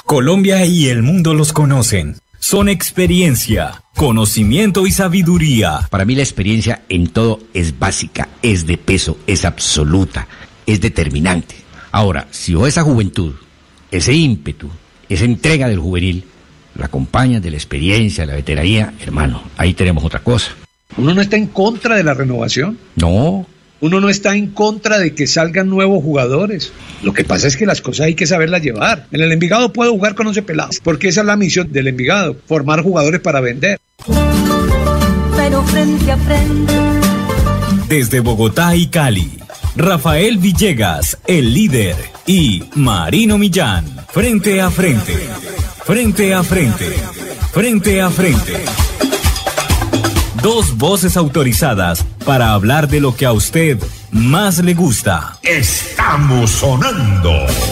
Colombia y el mundo los conocen. Son experiencia, conocimiento y sabiduría. Para mí la experiencia en todo es básica, es de peso, es absoluta, es determinante. Ahora, si vos esa juventud, ese ímpetu, esa entrega del juvenil, la acompañas de la experiencia, de la veteranía, hermano, ahí tenemos otra cosa. ¿Uno no está en contra de la renovación? No. Uno no está en contra de que salgan nuevos jugadores. Lo que pasa es que las cosas hay que saberlas llevar. En el Envigado puedo jugar con 11 pelados, porque esa es la misión del Envigado, formar jugadores para vender. Pero frente a frente. Desde Bogotá y Cali, Rafael Villegas, el líder, y Marino Millán, frente a frente, frente a frente, frente a frente. Dos voces autorizadas para hablar de lo que a usted más le gusta. Estamos sonando.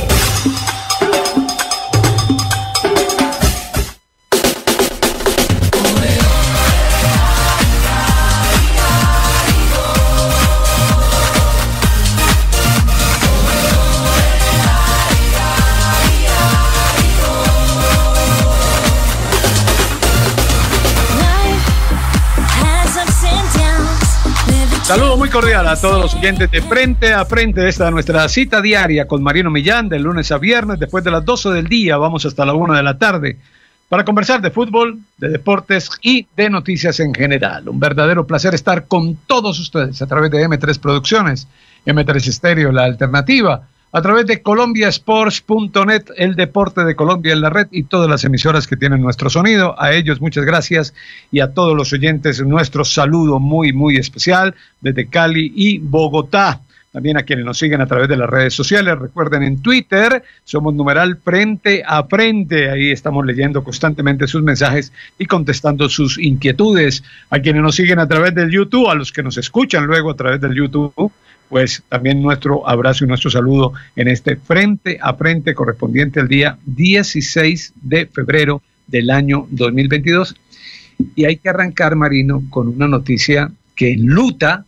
Saludo muy cordial a todos los oyentes de Frente a Frente de esta nuestra cita diaria con Marino Millán de lunes a viernes. Después de las 12 del día vamos hasta la 1 de la tarde para conversar de fútbol, de deportes y de noticias en general. Un verdadero placer estar con todos ustedes a través de M3 Producciones, M3 Estéreo, la alternativa, a través de colombiasports.net, el deporte de Colombia en la red y todas las emisoras que tienen nuestro sonido. A ellos muchas gracias y a todos los oyentes nuestro saludo muy, muy especial desde Cali y Bogotá. También a quienes nos siguen a través de las redes sociales. Recuerden, en Twitter somos numeral Frente a Frente. Ahí estamos leyendo constantemente sus mensajes y contestando sus inquietudes. A quienes nos siguen a través del YouTube, a los que nos escuchan luego a través del YouTube, pues también nuestro abrazo y nuestro saludo en este Frente a Frente correspondiente al día 16 de febrero del año 2022. Y hay que arrancar, Marino, con una noticia que enluta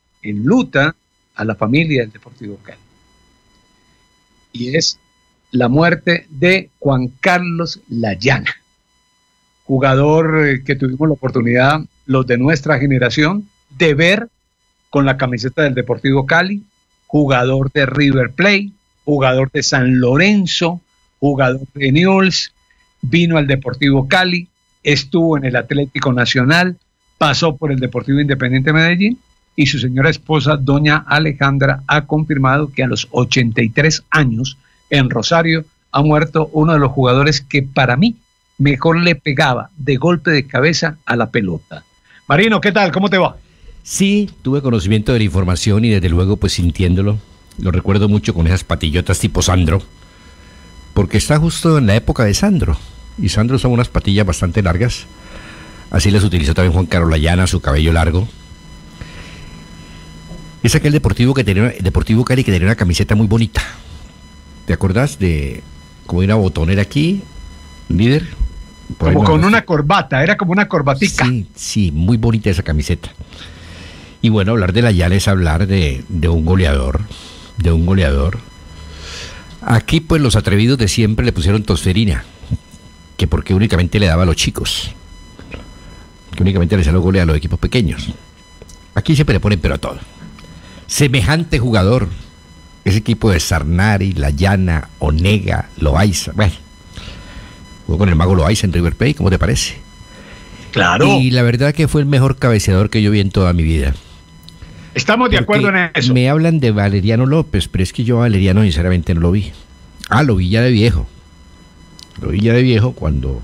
a la familia del Deportivo Cali. Y es la muerte de Juan Carlos Layana, jugador que tuvimos la oportunidad, los de nuestra generación, de ver con la camiseta del Deportivo Cali, jugador de River Plate, jugador de San Lorenzo, jugador de Newell's, vino al Deportivo Cali, estuvo en el Atlético Nacional, pasó por el Deportivo Independiente de Medellín y su señora esposa, doña Alejandra, ha confirmado que a los 83 años en Rosario ha muerto uno de los jugadores que para mí mejor le pegaba de golpe de cabeza a la pelota. Marino, ¿qué tal? ¿Cómo te va? Sí, tuve conocimiento de la información y desde luego pues sintiéndolo, lo recuerdo mucho con esas patillotas tipo Sandro, porque está justo en la época de Sandro, y Sandro son unas patillas bastante largas, así las utilizó también Juan Carlos Layana, su cabello largo. Es aquel Deportivo Cali que tenía una camiseta muy bonita, ¿te acordás? De como una botonera aquí, líder. Como con una corbata, era como una corbatica. Sí, muy bonita esa camiseta. Y bueno, hablar de Layana es hablar de un goleador, Aquí pues los atrevidos de siempre le pusieron tosferina, que porque únicamente le daba a los chicos, que únicamente le hacía los goles a los equipos pequeños. Aquí siempre le ponen pero a todo. Semejante jugador, ese equipo de Sarnari, Layana, Onega, Loaiza, bueno, jugó con el mago Loaiza en River Plate, ¿cómo te parece? Claro. Y la verdad que fue el mejor cabeceador que yo vi en toda mi vida. Estamos de acuerdo en eso. Me hablan de Valeriano López, pero es que yo a Valeriano sinceramente no lo vi. Lo vi ya de viejo. Lo vi ya de viejo cuando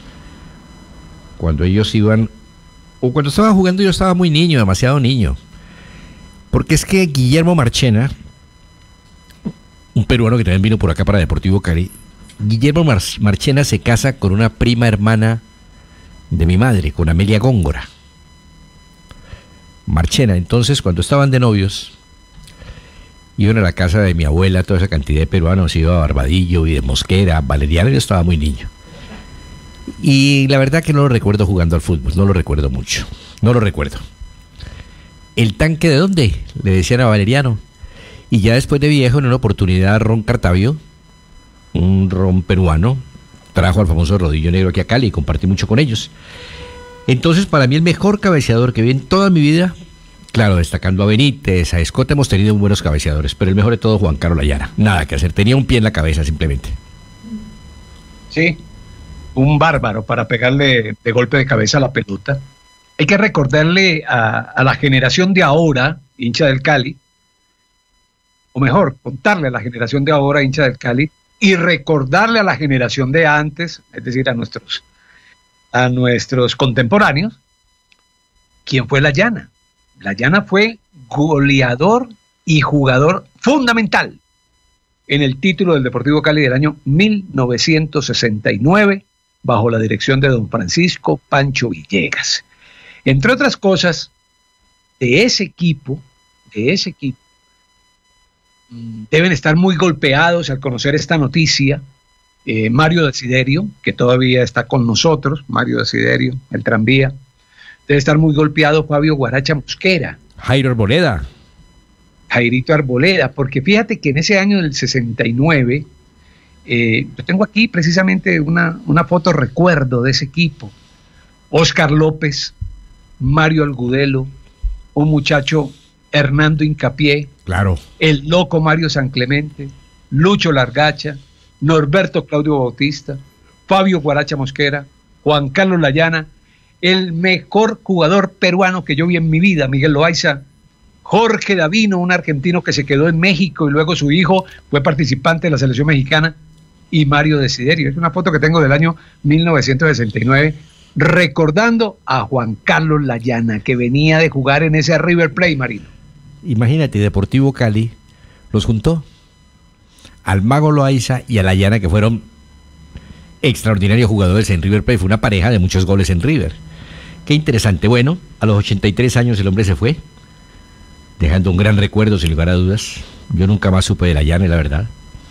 ellos iban, o cuando estaban jugando yo estaba muy niño, demasiado niño. Porque es que Guillermo Marchena, un peruano que también vino por acá para Deportivo Cali, Guillermo Marchena se casa con una prima hermana de mi madre, con Amelia Góngora. Marchena, entonces cuando estaban de novios, iban a la casa de mi abuela, toda esa cantidad de peruanos, iba a Barbadillo y de Mosquera, Valeriano, yo estaba muy niño. Y la verdad que no lo recuerdo jugando al fútbol, no lo recuerdo mucho, no lo recuerdo. ¿El tanque de dónde? Le decían a Valeriano. Y ya después de viejo, en una oportunidad, Ron Cartavio, un ron peruano, trajo al famoso Rodillo Negro aquí a Cali y compartí mucho con ellos. Entonces, para mí el mejor cabeceador que vi en toda mi vida, claro, destacando a Benítez, a Escota, hemos tenido muy buenos cabeceadores, pero el mejor de todos, Juan Carlos Layana. Nada que hacer, tenía un pie en la cabeza simplemente. Sí, un bárbaro para pegarle de golpe de cabeza a la pelota. Hay que recordarle a la generación de ahora, hincha del Cali, o mejor, contarle a la generación de ahora, hincha del Cali, y recordarle a la generación de antes, es decir, a nuestros contemporáneos, quién fue Layana. Layana fue goleador y jugador fundamental en el título del Deportivo Cali del año 1969, bajo la dirección de don Francisco Pancho Villegas. Entre otras cosas, de ese equipo, deben estar muy golpeados al conocer esta noticia. Mario Desiderio, que todavía está con nosotros, Mario Desiderio, el tranvía. Debe estar muy golpeado Fabio Guaracha Mosquera. Jairo Arboleda. Jairito Arboleda, porque fíjate que en ese año del 69, yo tengo aquí precisamente una foto recuerdo de ese equipo. Oscar López, Mario Algudelo, un muchacho Hernando Hincapié, Claro. el loco Mario San Clemente, Lucho Largacha, Norberto Claudio Bautista, Fabio Guaracha Mosquera, Juan Carlos Layana, el mejor jugador peruano que yo vi en mi vida, Miguel Loaiza, Jorge Davino, un argentino que se quedó en México y luego su hijo fue participante de la selección mexicana, y Mario Desiderio. Es una foto que tengo del año 1969, recordando a Juan Carlos Layana, que venía de jugar en ese River Plate, Marino. Imagínate, Deportivo Cali los juntó al Mago Loaiza y a Layana, que fueron extraordinarios jugadores en River Plate. Fue una pareja de muchos goles en River. Qué interesante. Bueno, a los 83 años el hombre se fue, dejando un gran recuerdo, sin lugar a dudas. Yo nunca más supe de Layana, la verdad.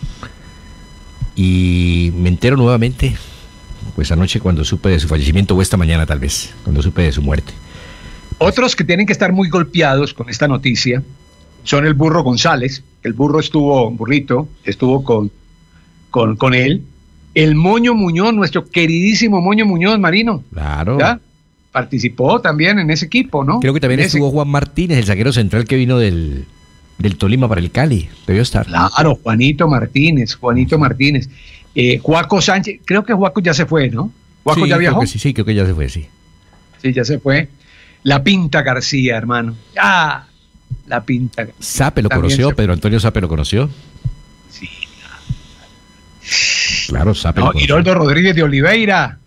Y me entero nuevamente, pues anoche, cuando supe de su fallecimiento, o esta mañana tal vez, cuando supe de su muerte. Otros que tienen que estar muy golpeados con esta noticia son el Burro González, que el burrito estuvo con él. El Moño Muñoz, nuestro queridísimo Moño Muñoz, Marino. Claro. ¿Ya? Participó también en ese equipo, ¿no? Creo que también estuvo Juan Martínez, el zaguero central que vino del Tolima para el Cali. Debió estar. Claro, Juanito Martínez. Juaco Sánchez, creo que Juaco ya se fue, ¿no? ¿Juaco sí, ya viajó? Sí, creo que ya se fue, sí. Sí, ya se fue. La Pinta García, hermano. ¡Ah! La Pinta García. Sape lo conoció, Pedro Antonio Sape lo conoció. Sí. Claro, Sape lo conoció. Hiroldo Rodríguez de Oliveira.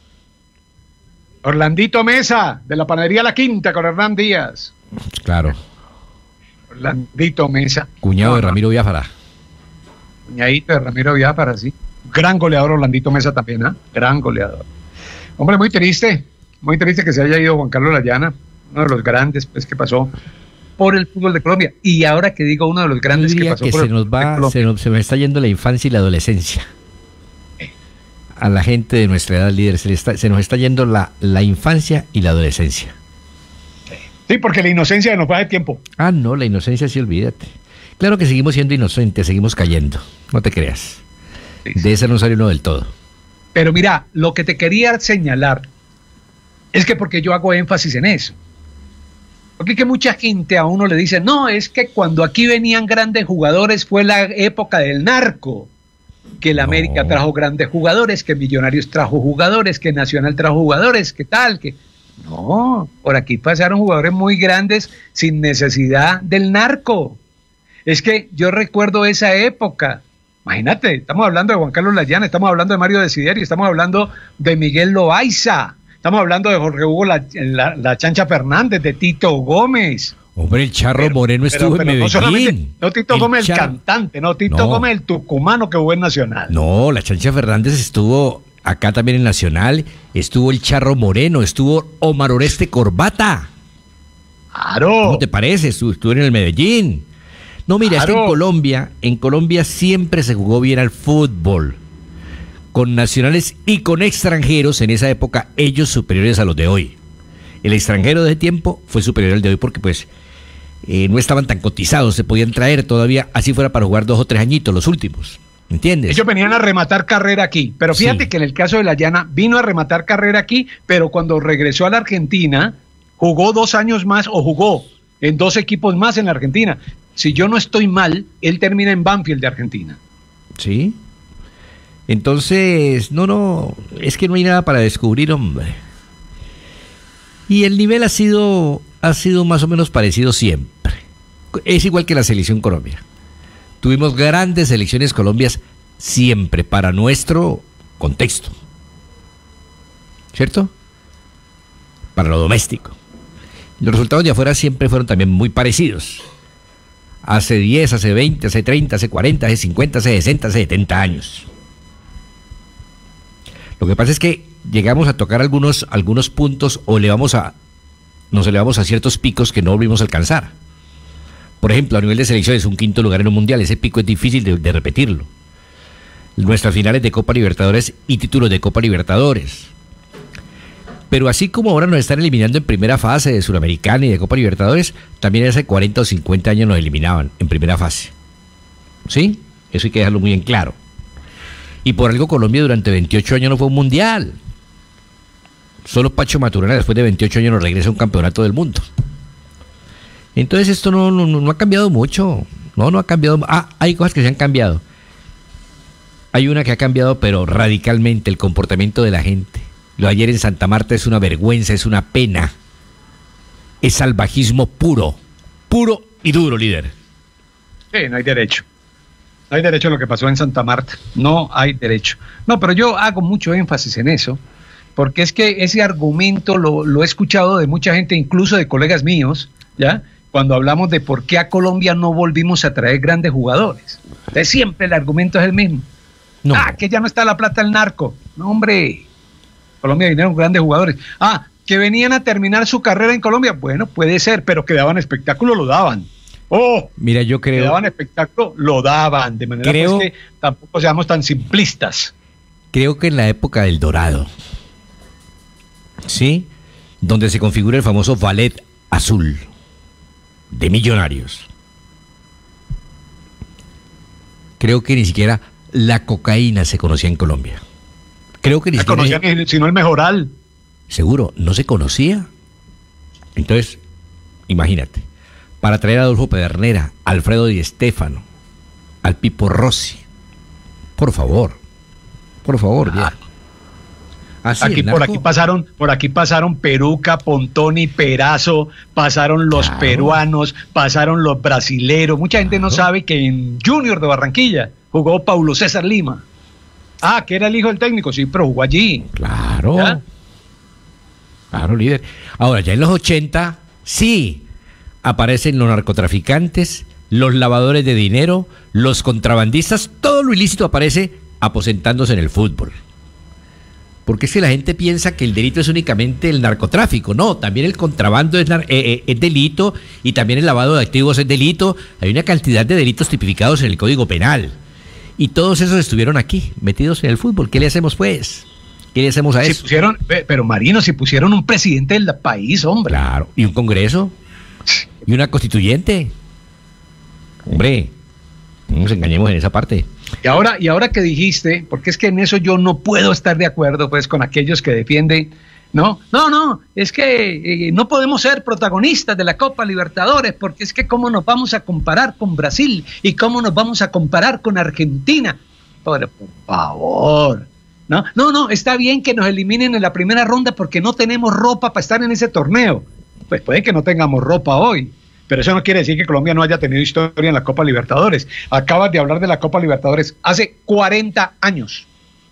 Orlandito Mesa, de la panadería La Quinta, con Hernán Díaz. Claro. Orlandito Mesa. Cuñado de Ramiro Biafara. Cuñadito de Ramiro Biafara, sí. Gran goleador Orlandito Mesa también, ¿ah? Gran goleador. Hombre, muy triste que se haya ido Juan Carlos Layana, uno de los grandes, pues, que pasó por el fútbol de Colombia. Y ahora que digo uno de los grandes que pasó por el fútbol de Colombia. Se me está yendo la infancia y la adolescencia. A la gente de nuestra edad, líder, se nos está yendo la infancia y la adolescencia. Sí, porque la inocencia nos va de tiempo. Ah, no, la inocencia sí, olvídate. Claro que seguimos siendo inocentes, seguimos cayendo, no te creas. Sí. De esa no sale uno del todo. Pero mira, lo que te quería señalar es que, porque yo hago énfasis en eso, porque que mucha gente a uno le dice, no, es que cuando aquí venían grandes jugadores fue la época del narco, que el América trajo grandes jugadores, que Millonarios trajo jugadores, que Nacional trajo jugadores, que tal, que... No, por aquí pasaron jugadores muy grandes sin necesidad del narco. Es que yo recuerdo esa época. Imagínate, estamos hablando de Juan Carlos Layana, estamos hablando de Mario Desiderio, estamos hablando de Miguel Loaiza, estamos hablando de Jorge Hugo la Chancha Fernández, de Tito Gómez. Hombre, el Charro Moreno estuvo en Medellín. No Tito Gómez el cantante, no Tito Gómez el tucumano que jugó en Nacional. No, la Chancha Fernández estuvo acá también en Nacional, estuvo el Charro Moreno, estuvo Omar Oreste Corbata. Claro. ¿Cómo te parece? Estuvo en el Medellín. No, mira, claro. Es que en Colombia siempre se jugó bien al fútbol, con nacionales y con extranjeros, en esa época ellos superiores a los de hoy. El extranjero de ese tiempo fue superior al de hoy porque pues no estaban tan cotizados, se podían traer todavía, así fuera para jugar 2 o 3 añitos, los últimos. ¿Entiendes? Ellos venían a rematar carrera aquí, pero fíjate que en el caso de la Llana vino a rematar carrera aquí, pero cuando regresó a la Argentina, jugó 2 años más o jugó en 2 equipos más en la Argentina. Si yo no estoy mal, él termina en Banfield de Argentina. Sí. Entonces, no, es que no hay nada para descubrir, hombre. Y el nivel ha sido más o menos parecido siempre. Es igual que la selección Colombia. Tuvimos grandes selecciones colombias siempre para nuestro contexto. ¿Cierto? Para lo doméstico. Los resultados de afuera siempre fueron también muy parecidos. Hace 10, hace 20, hace 30, hace 40, hace 50, hace 60, hace 70 años. Lo que pasa es que llegamos a tocar algunos puntos o nos elevamos a ciertos picos que no volvimos a alcanzar. Por ejemplo, a nivel de selecciones, un 5º lugar en un mundial, ese pico es difícil de repetirlo. Nuestras finales de Copa Libertadores y títulos de Copa Libertadores. Pero así como ahora nos están eliminando en primera fase de Suramericana y de Copa Libertadores, también hace 40 o 50 años nos eliminaban en primera fase. ¿Sí? Eso hay que dejarlo muy en claro. Y por algo Colombia durante 28 años no fue un mundial. Solo Pacho Maturana después de 28 años nos regresa a un campeonato del mundo. Entonces esto no ha cambiado mucho. No ha cambiado. Hay cosas que se han cambiado. Hay una que ha cambiado, pero radicalmente, el comportamiento de la gente. Lo de ayer en Santa Marta es una vergüenza, es una pena. Es salvajismo puro y duro, líder. Sí, no hay derecho. No hay derecho a lo que pasó en Santa Marta. No hay derecho. No, pero yo hago mucho énfasis en eso, porque es que ese argumento lo he escuchado de mucha gente, incluso de colegas míos, ¿ya? Cuando hablamos de por qué a Colombia no volvimos a traer grandes jugadores. Entonces siempre el argumento es el mismo. No. Que ya no está la plata del narco. No, hombre. Colombia vinieron grandes jugadores. Que venían a terminar su carrera en Colombia. Bueno, puede ser, pero que daban espectáculo, lo daban. Mira, yo creo. Que daban espectáculo, lo daban. De manera pues que tampoco seamos tan simplistas. Creo que en la época del Dorado, ¿sí? Donde se configura el famoso ballet azul de Millonarios. Creo que ni siquiera la cocaína se conocía en Colombia. Creo que ni siquiera conocían, sino el Mejoral. Seguro, no se conocía. Entonces, imagínate, para traer a Adolfo Pedernera, a Alfredo Di Stéfano, al Pipo Rossi, por favor, ya. Por aquí pasaron Peruca, Pontoni, Perazo, pasaron los peruanos, pasaron los brasileros. Mucha gente no sabe que en Junior de Barranquilla jugó Paulo César Lima. Que era el hijo del técnico, sí, pero jugó allí. Claro. ¿Ya? Claro, líder. Ahora, ya en los 80, sí, aparecen los narcotraficantes, los lavadores de dinero, los contrabandistas, todo lo ilícito aparece aposentándose en el fútbol. Porque es que la gente piensa que el delito es únicamente el narcotráfico. No, también el contrabando es delito y también el lavado de activos es delito. Hay una cantidad de delitos tipificados en el Código Penal. Y todos esos estuvieron aquí, metidos en el fútbol. ¿Qué le hacemos, pues? ¿Qué le hacemos a eso? Pero Marino, si pusieron un presidente del país, hombre. Claro, y un congreso, y una constituyente. Hombre, no nos engañemos en esa parte. Y ahora que dijiste, porque es que en eso yo no puedo estar de acuerdo pues con aquellos que defienden, no, es que no podemos ser protagonistas de la Copa Libertadores, porque es que cómo nos vamos a comparar con Brasil y cómo nos vamos a comparar con Argentina. Pero por favor, no, está bien que nos eliminen en la primera ronda porque no tenemos ropa para estar en ese torneo. Pues puede que no tengamos ropa hoy, pero eso no quiere decir que Colombia no haya tenido historia en la Copa Libertadores. Acabas de hablar de la Copa Libertadores hace 40 años.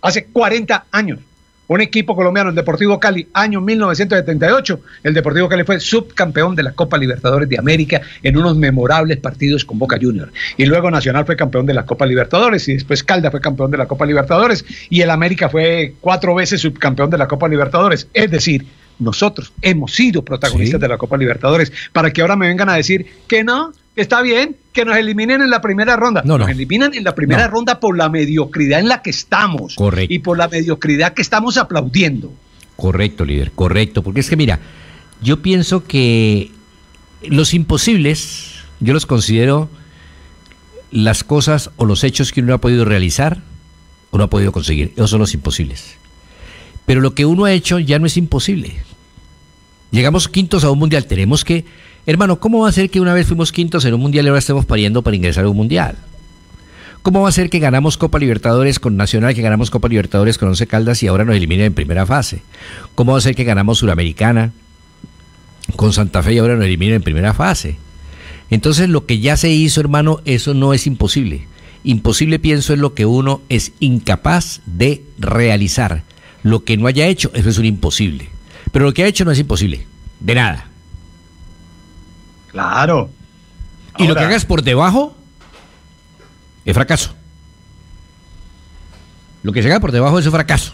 Un equipo colombiano, el Deportivo Cali, año 1978. El Deportivo Cali fue subcampeón de la Copa Libertadores de América en unos memorables partidos con Boca Juniors. Y luego Nacional fue campeón de la Copa Libertadores y después Caldas fue campeón de la Copa Libertadores y el América fue 4 veces subcampeón de la Copa Libertadores. Es decir, nosotros hemos sido protagonistas de la Copa Libertadores, para que ahora me vengan a decir que no, que está bien, que nos eliminen en la primera ronda. Nos eliminan en la primera ronda por la mediocridad en la que estamos. Correcto. Y por la mediocridad que estamos aplaudiendo. Correcto, líder, correcto. Porque es que mira, yo pienso que los imposibles, yo los considero las cosas o los hechos que uno ha podido realizar o no ha podido conseguir. Esos son los imposibles. Pero lo que uno ha hecho ya no es imposible. Llegamos quintos a un mundial. Tenemos que... Hermano, ¿cómo va a ser que una vez fuimos quintos en un mundial y ahora estemos pariendo para ingresar a un mundial? ¿Cómo va a ser que ganamos Copa Libertadores con Nacional, que ganamos Copa Libertadores con Once Caldas y ahora nos eliminan en primera fase? ¿Cómo va a ser que ganamos Suramericana con Santa Fe y ahora nos eliminan en primera fase? Entonces lo que ya se hizo, hermano, eso no es imposible. Imposible, pienso, es lo que uno es incapaz de realizar. Lo que no haya hecho, eso es un imposible. Pero lo que ha hecho no es imposible, de nada. Claro. Y lo que hagas por debajo es fracaso. Lo que se haga por debajo es un fracaso.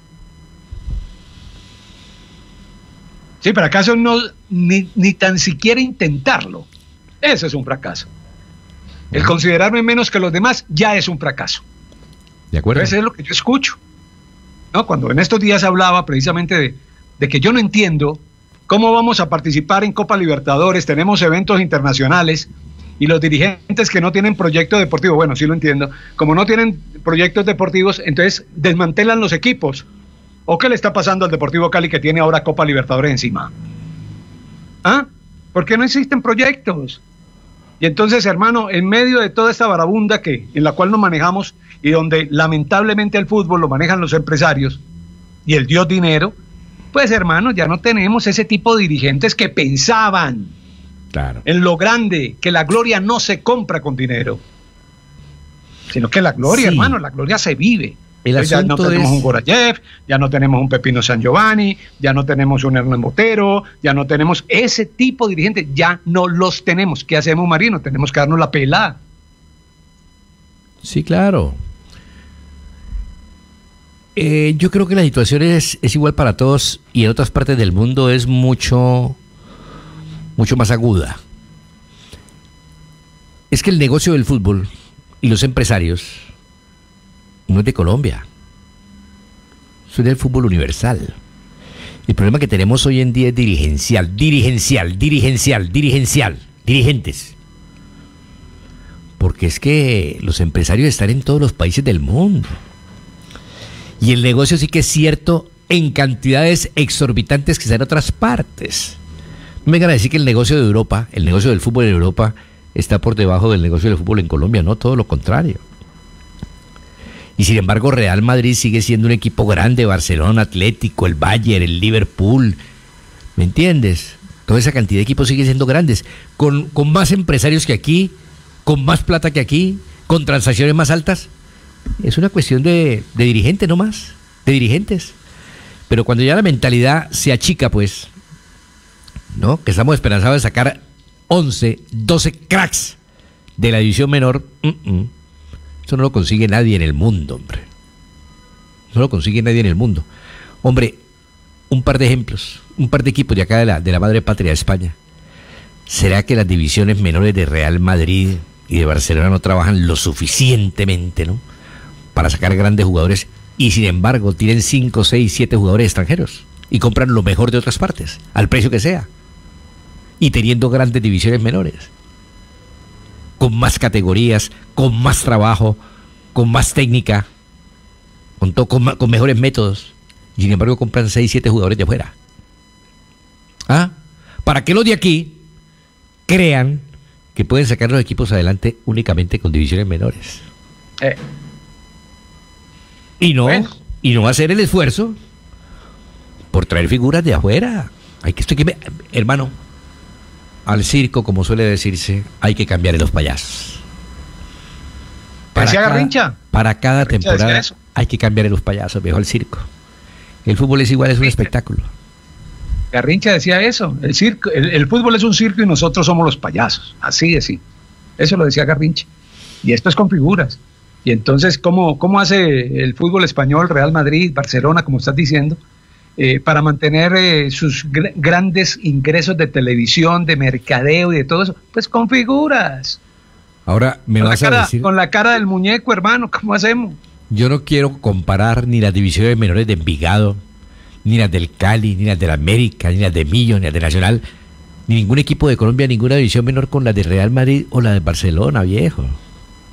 Sí, fracaso no, ni tan siquiera intentarlo. Ese es un fracaso. El considerarme menos que los demás ya es un fracaso. ¿De acuerdo? Eso es lo que yo escucho. ¿No? Cuando en estos días hablaba precisamente de que yo no entiendo cómo vamos a participar en Copa Libertadores, tenemos eventos internacionales y los dirigentes que no tienen proyecto deportivo, bueno, sí lo entiendo, como no tienen proyectos deportivos, entonces desmantelan los equipos. ¿O qué le está pasando al Deportivo Cali que tiene ahora Copa Libertadores encima? ¿Ah? ¿Por qué no existen proyectos? Y entonces, hermano, en medio de toda esta barabunda en la cual nos manejamos y donde lamentablemente el fútbol lo manejan los empresarios y el dios dinero, pues, hermano, ya no tenemos ese tipo de dirigentes que pensaban en lo grande, que la gloria no se compra con dinero, sino que la gloria, hermano, la gloria se vive. Ya no tenemos un Gorayev, ya no tenemos un Pepino San Giovanni, ya no tenemos un Hernán Botero, ya no tenemos ese tipo de dirigentes, ya no los tenemos. ¿Qué hacemos, Marino? Tenemos que darnos la pelada. Sí, claro. Yo creo que la situación es igual para todos y en otras partes del mundo es mucho más aguda. Es que el negocio del fútbol y los empresarios no es de Colombia, eso es del fútbol universal. El problema que tenemos hoy en día es dirigentes. Porque es que los empresarios están en todos los países del mundo. Y el negocio sí que es cierto en cantidades exorbitantes que están en otras partes. No me vengan a decir que el negocio de Europa, el negocio del fútbol en Europa, está por debajo del negocio del fútbol en Colombia. No, todo lo contrario. Y sin embargo, Real Madrid sigue siendo un equipo grande, Barcelona, Atlético, el Bayern, el Liverpool. ¿Me entiendes? Toda esa cantidad de equipos sigue siendo grandes, con más empresarios que aquí, con más plata que aquí, con transacciones más altas. Es una cuestión de dirigentes nomás, de dirigentes. Pero cuando ya la mentalidad se achica, pues, ¿no? Que estamos esperanzados de sacar 11, 12 cracks de la división menor. Eso no lo consigue nadie en el mundo, hombre. No lo consigue nadie en el mundo. Hombre, un par de ejemplos, un par de equipos de acá de la madre patria de España. ¿Será que las divisiones menores de Real Madrid y de Barcelona no trabajan lo suficientemente, ¿no?, para sacar grandes jugadores y sin embargo tienen 5, 6, 7 jugadores extranjeros y compran lo mejor de otras partes, al precio que sea, y teniendo grandes divisiones menores, con más categorías, con más trabajo, con más técnica, con mejores métodos, y sin embargo compran 6, 7 jugadores de afuera? ¿Ah? Para que los de aquí crean que pueden sacar los equipos adelante únicamente con divisiones menores. Y no hacer el esfuerzo por traer figuras de afuera. Hermano, al circo, como suele decirse, hay que cambiar los payasos. Para cada temporada hay que cambiar los payasos, viejo, al circo. El fútbol es igual, es un espectáculo. Garrincha decía eso, el fútbol es un circo y nosotros somos los payasos, así de sí. Eso lo decía Garrincha. Y esto es con figuras. Y entonces, ¿cómo hace el fútbol español, Real Madrid, Barcelona, como estás diciendo, para mantener sus grandes ingresos de televisión, de mercadeo y de todo eso? Pues con figuras. Ahora me vas a decir... Con la cara del muñeco, hermano, ¿cómo hacemos? Yo no quiero comparar ni las divisiones menores de Envigado, ni las del Cali, ni las del América, ni las de Millo, ni las de Nacional, ni ningún equipo de Colombia, ninguna división menor con la de Real Madrid o la de Barcelona, viejo.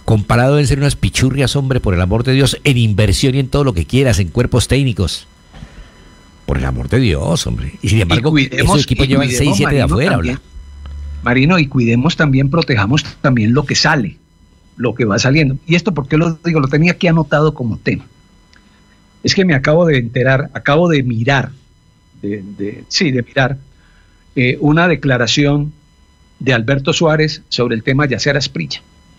Comparado deben ser unas pichurrias, hombre, por el amor de Dios, en inversión y en todo lo que quieras, en cuerpos técnicos. Por el amor de Dios, hombre. Y sin embargo, esos equipos llevan 6, 7 de afuera. Marino, y cuidemos también, protejamos también lo que sale, lo que va saliendo. Y esto, ¿por qué lo digo? Lo tenía aquí anotado como tema. Es que me acabo de enterar, acabo de mirar, una declaración de Alberto Suárez sobre el tema Yacer Asprilla.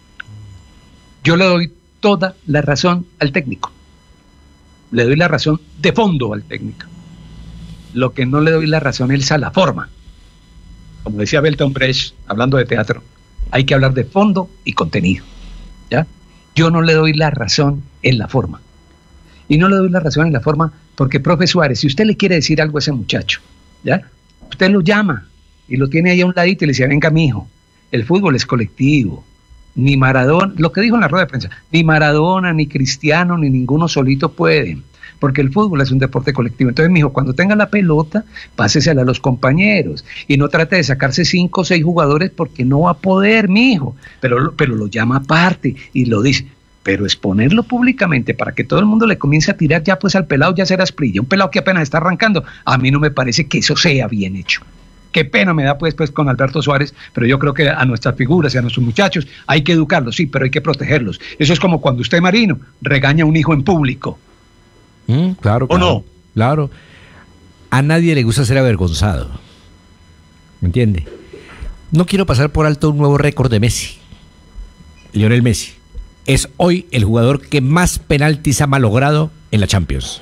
Yo le doy toda la razón al técnico. Le doy la razón de fondo al técnico. Lo que no le doy la razón es a la forma. Como decía Bertolt Brecht, hablando de teatro, hay que hablar de fondo y contenido. ¿Ya? Yo no le doy la razón en la forma. Y no le doy la razón en la forma porque, profe Suárez, si usted le quiere decir algo a ese muchacho, ¿ya? Usted lo llama y lo tiene ahí a un ladito y le dice, venga, mijo, el fútbol es colectivo. Ni Maradona, lo que dijo en la rueda de prensa, ni Maradona, ni Cristiano, ni ninguno solito pueden, porque el fútbol es un deporte colectivo. Entonces, mijo, cuando tenga la pelota, pásesela a los compañeros y no trate de sacarse 5 o 6 jugadores porque no va a poder, mijo. Pero lo llama aparte y lo dice. Pero exponerlo públicamente para que todo el mundo le comience a tirar ya pues al pelado Yacer Asprilla, un pelado que apenas está arrancando, a mí no me parece que eso sea bien hecho. Qué pena me da pues con Alberto Suárez, pero yo creo que a nuestras figuras y a nuestros muchachos hay que educarlos, sí, pero hay que protegerlos. Eso es como cuando usted, Marino, regaña a un hijo en público. Claro, ¿O no? Claro. A nadie le gusta ser avergonzado. ¿Me entiende? No quiero pasar por alto un nuevo récord de Messi. Lionel Messi es hoy el jugador que más penaltis ha malogrado en la Champions.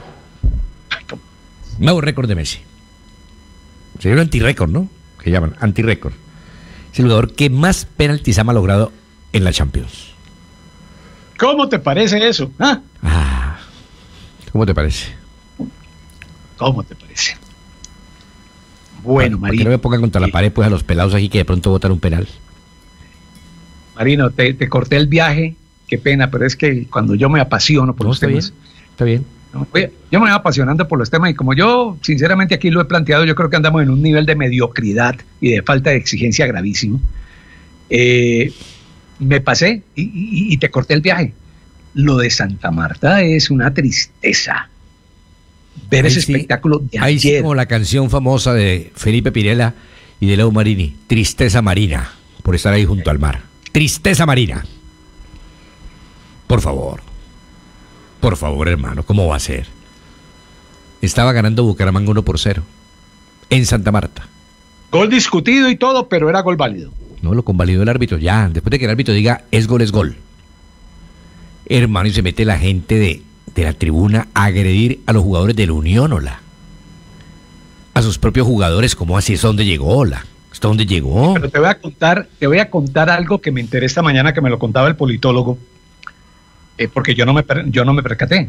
Nuevo récord de Messi. Sería un antirrécord, ¿no? Que llaman antirrécord. Es el jugador que más penaltis ha malogrado en la Champions. ¿Cómo te parece eso? ¿Cómo te parece? ¿Cómo te parece? Bueno, Marino. Que no me pongan contra la pared pues a los pelados aquí que de pronto botan un penal. Marino, te corté el viaje. Qué pena, pero es que cuando yo me apasiono por los temas... Está bien. Yo me voy apasionando por los temas y como yo sinceramente aquí lo he planteado, yo creo que andamos en un nivel de mediocridad y de falta de exigencia gravísimo. Me pasé y te corté el viaje. Lo de Santa Marta es una tristeza. Ver ese espectáculo de ayer. Ahí sí, como la canción famosa de Felipe Pirela y de Leo Marini, Tristeza Marina, por estar ahí junto al mar. Tristeza Marina. Por favor, hermano, ¿cómo va a ser? Estaba ganando Bucaramanga 1-0 en Santa Marta. Gol discutido y todo, pero era gol válido. No, lo convalidó el árbitro ya. Después de que el árbitro diga es gol, es gol. Hermano, y se mete la gente de la tribuna a agredir a los jugadores de la Unión, hola. A sus propios jugadores, ¿cómo así? ¿Es donde llegó, hola? ¿Hasta dónde llegó? Pero te voy a contar algo que me enteré esta mañana, que me lo contaba el politólogo. Porque yo no me percaté.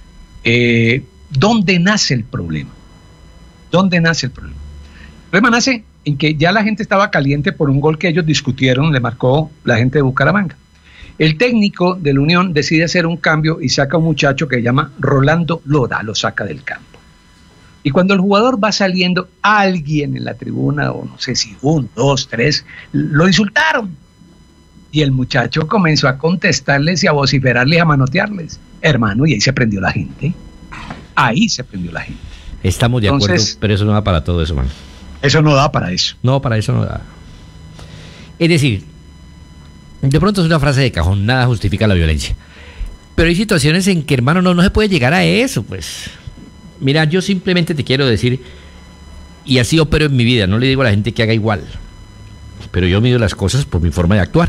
¿Dónde nace el problema? ¿Dónde nace el problema? El problema nace en que ya la gente estaba caliente por un gol que ellos discutieron, le marcó la gente de Bucaramanga. El técnico de la Unión decide hacer un cambio y saca a un muchacho que se llama Rolando Lora, lo saca del campo. Y cuando el jugador va saliendo, alguien en la tribuna, o no sé si 1, 2, 3, lo insultaron. Y el muchacho comenzó a contestarles y a vociferarles y a manotearles. Hermano, y ahí se prendió la gente. Ahí se prendió la gente. Estamos de acuerdo, pero eso no da para todo eso, man. Eso no da para eso. No, para eso no da. Es decir, de pronto es una frase de cajón, nada justifica la violencia. Pero hay situaciones en que, hermano, no se puede llegar a eso, pues. Mira, yo simplemente te quiero decir, y así opero en mi vida, no le digo a la gente que haga igual, pero yo mido las cosas por mi forma de actuar.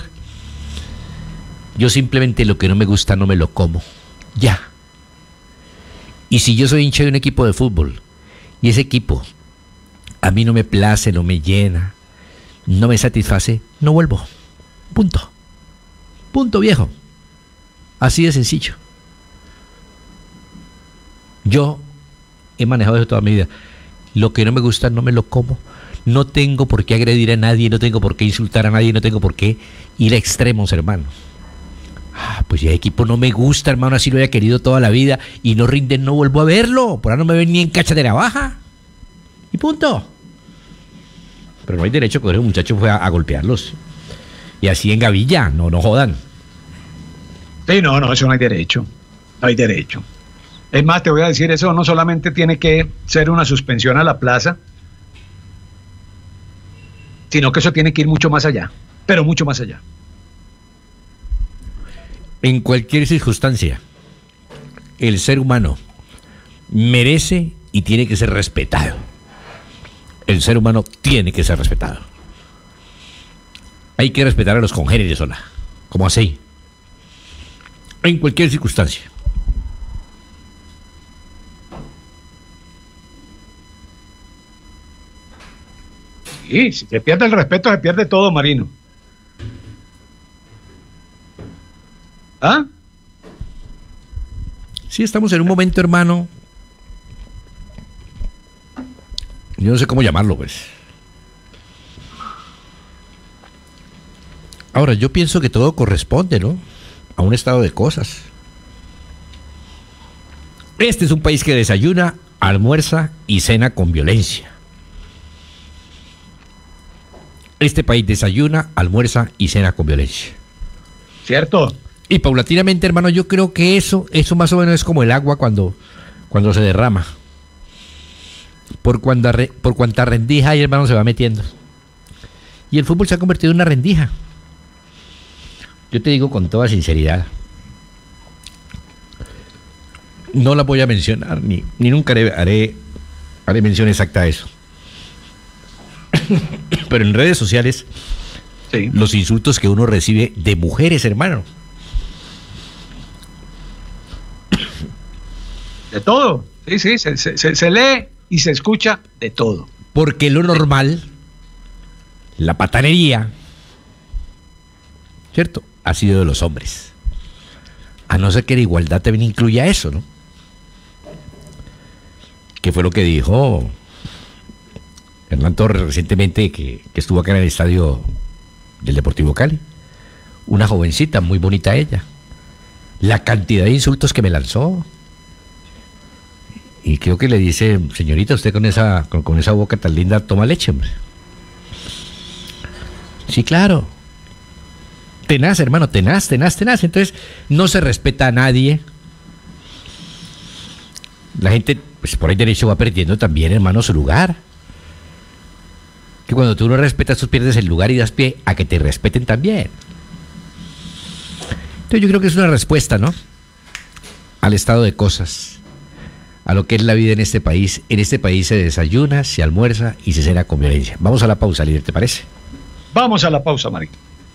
Yo simplemente lo que no me gusta no me lo como. Ya. Y si yo soy hincha de un equipo de fútbol y ese equipo a mí no me place, no me llena, no me satisface, no vuelvo. Punto. Punto, viejo. Así de sencillo. Yo he manejado eso toda mi vida. Lo que no me gusta no me lo como. No tengo por qué agredir a nadie, no tengo por qué insultar a nadie, no tengo por qué ir a extremos, hermano. Pues ya el equipo no me gusta, hermano, así lo haya querido toda la vida y no rinden, no vuelvo a verlo. Por ahora no me ven ni en cachatera baja. Y punto. Pero no hay derecho a que un muchacho fue a golpearlos. Y así en gavilla, no jodan. Sí, no, eso no hay derecho. No hay derecho. Es más, te voy a decir, eso no solamente tiene que ser una suspensión a la plaza, sino que eso tiene que ir mucho más allá, pero mucho más allá. En cualquier circunstancia, el ser humano merece y tiene que ser respetado. El ser humano tiene que ser respetado. Hay que respetar a los congéneres, sola, como así. En cualquier circunstancia. Sí, si se pierde el respeto, se pierde todo, Marino. ¿Ah? Sí, estamos en un momento, hermano. Yo no sé cómo llamarlo, pues. Ahora, yo pienso que todo corresponde, ¿no? A un estado de cosas. Este es un país que desayuna, almuerza y cena con violencia. Este país desayuna, almuerza y cena con violencia. ¿Cierto? Y paulatinamente, hermano, yo creo que eso más o menos es como el agua cuando se derrama. Por cuanta rendija hay, hermano, se va metiendo. Y el fútbol se ha convertido en una rendija. Yo te digo con toda sinceridad. No la voy a mencionar, ni nunca haré mención exacta a eso. Pero en redes sociales, sí, los insultos que uno recibe de mujeres, hermano. De todo. Sí, se lee y se escucha de todo. Porque lo normal, la patanería, ¿cierto?, ha sido de los hombres. A no ser que la igualdad también incluya eso, ¿no? Que fue lo que dijo Hernán Torres recientemente, que estuvo acá en el estadio del Deportivo Cali. Una jovencita, muy bonita ella. La cantidad de insultos que me lanzó. Y creo que le dice, señorita, usted con esa boca tan linda toma leche, hombre. Sí, claro. Tenaz, hermano, tenaz. Entonces, no se respeta a nadie. La gente, pues por ahí derecho va perdiendo también, hermano, su lugar. Que cuando tú no respetas, tú pierdes el lugar y das pie a que te respeten también. Entonces yo creo que es una respuesta, ¿no?, al estado de cosas, a lo que es la vida en este país. En este país se desayuna, se almuerza y se cena con violencia. Vamos a la pausa, líder, ¿te parece? Vamos a la pausa, Marino.